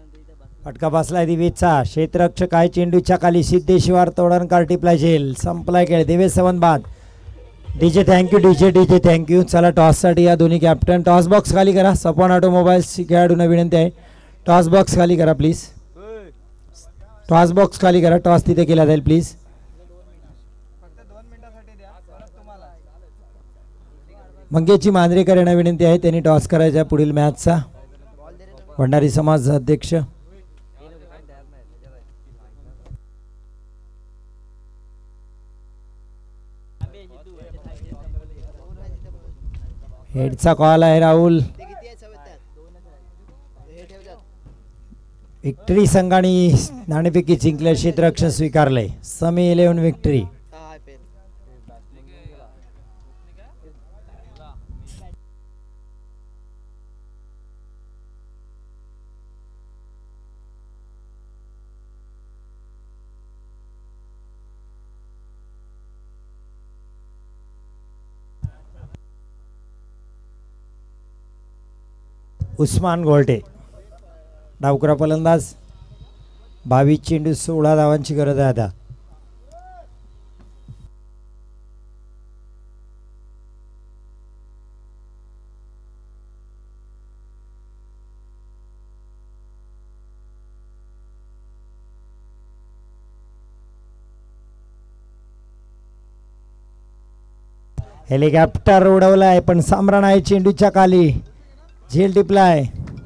फटका बसलाय दिवेशचा. क्षेत्ररक्षक आहे चेंडूच्या खाली. सिद्धेश्वर तोडणकर टिपला झेल. संपलाय खेळ. दिवेश सावंत बाद. DJ thank you DJ DJ thank you. चला टॉससाठी या दोन्ही कॅप्टन. टॉस बॉक्स खाली करा. सपॉन ऑटोमोबाईल्स खेळाडूंना विनंती आहे टॉस बॉक्स खाली करा प्लीज. टॉस बॉक्स खाली करा. टॉस तिथे केला जाईल प्लीज. मंगेशजी मांजरेकर यांना विनंती आहे त्यांनी टॉस करायचा पुढील मॅचचा. भंडारी समाज अध्यक्ष. हेडचा कॉल आहे राहुल. विक्टरी संघाने नाणेफेकी जिंकल्या. क्षेत्ररक्षण स्वीकारलंय. Sami eleven victory. उस्मान गोल्टे डावकुरा फलंदाज. बावीस चेंडू सोळा धावांची गरज आहे आता. हेलिकॉप्टर उडवलाय पण सामरण आहे चेंडूच्या खाली. झेल टिपलाय.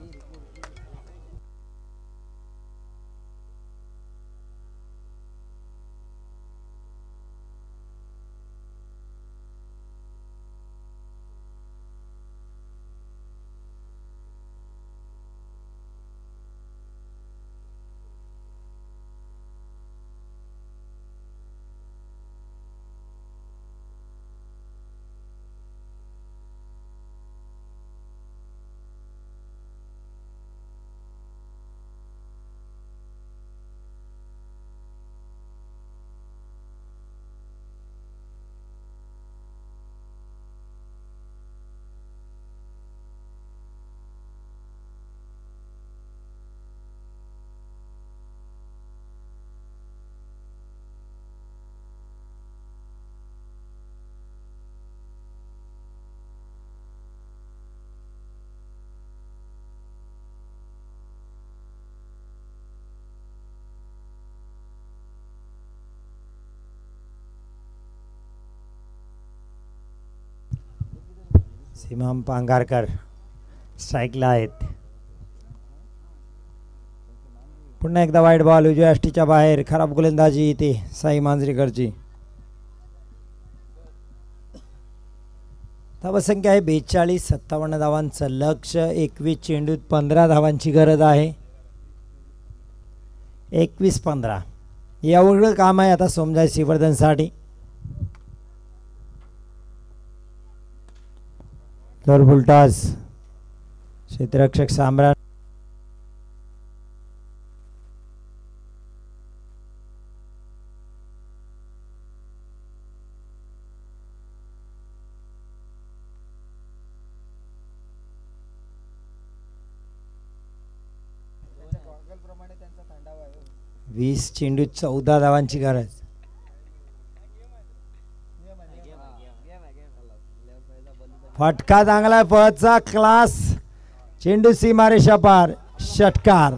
सीमाम पांगारकर स्ट्राईकला आहेत. पुन्हा एकदा वाईट बॉल उजव्या अष्टीच्या बाहेर. खराब गोलंदाजी इथे साई मांजरेकरची. धावसंख्या आहे बेचाळीस. सत्तावन्न धावांचं लक्ष. एकवीस चेंडूत पंधरा धावांची गरज आहे. एकवीस पंधरा हे अवघड काम आहे आता सोमजाई श्रीवर्धनसाठी. तर फुलटॉस. क्षेत्ररक्षक साम्राट. वीस चेंडू चौदा धावांची गरज. फटका चांगला. पळचा क्लास. चेंडू सीमारेषा पार. षटकार.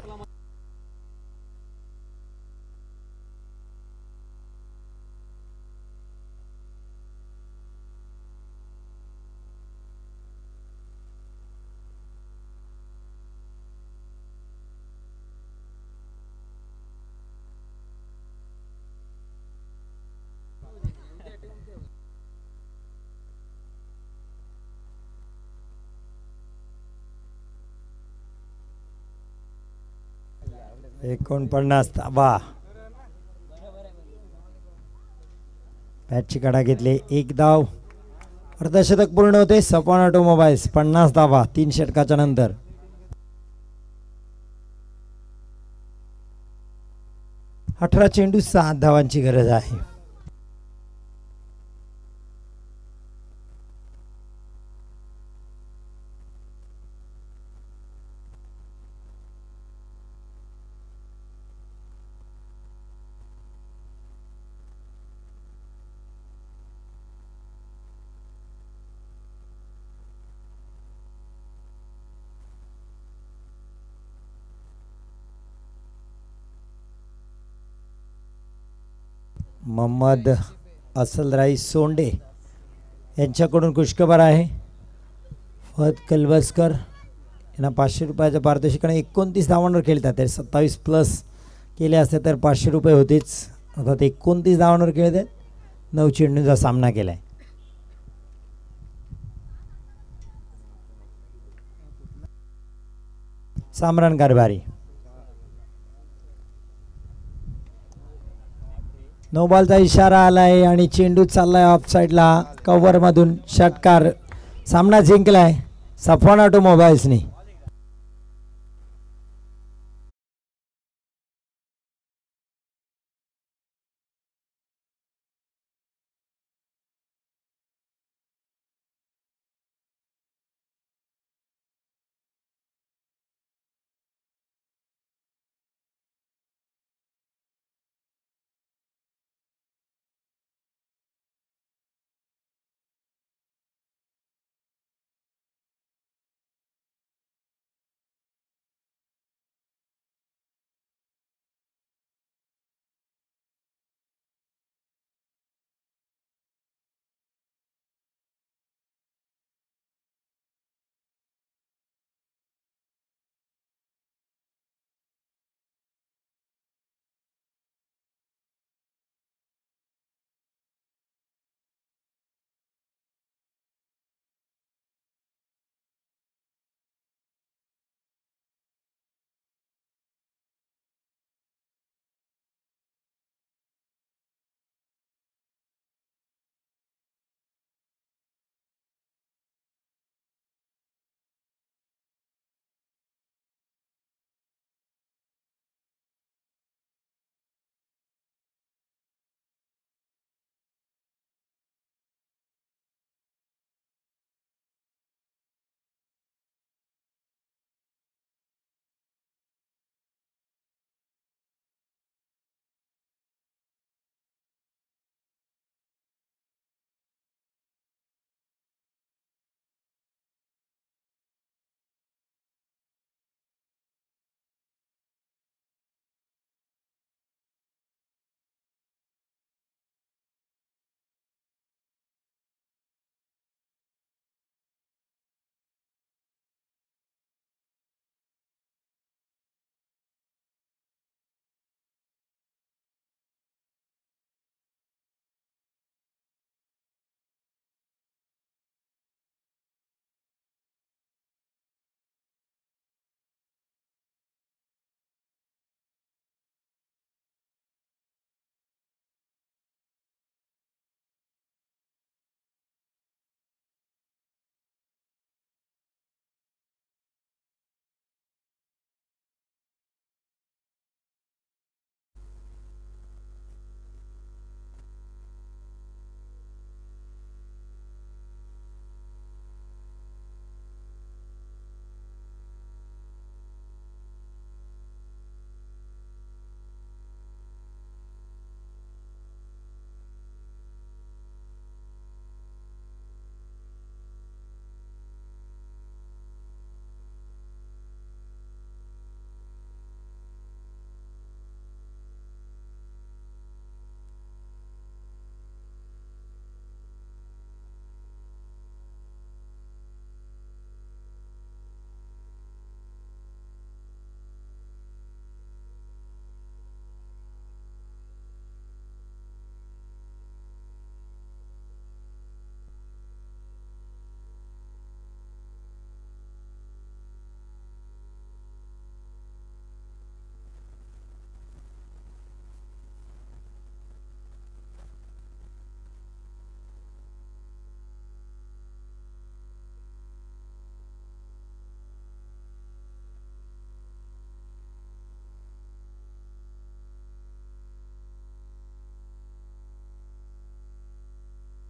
एकोणपन्नास धावा. बॅटची कडा घेतले. एक धाव. अर्धशतक पूर्ण होते. सपॉन ऑटोमोबाईल्स पन्नास धावा तीन षटकाच्या नंतर. अठरा चेंडू सात धावांची गरज आहे. मोहम्मद असलराई सोंडे यांच्याकडून कुशखबर आहे. फहद कलबसकर यांना पाचशे रुपयाच्या पारितोषिकाने एकोणतीस धावांवर खेळतात. तर सत्तावीस प्लस केले असते तर पाचशे रुपये होतेच. आता ते एकोणतीस धावांवर खेळतात. नऊ चेंडूंचा सामना केला आहे. सामरान कारभारी नो बॉलचा इशारा आलाय आणि चेंडू चाललाय ऑफ साईडला. कव्हरमधून षटकार. सामना जिंकलाय सफवान ऑटोमोबाईल्सने.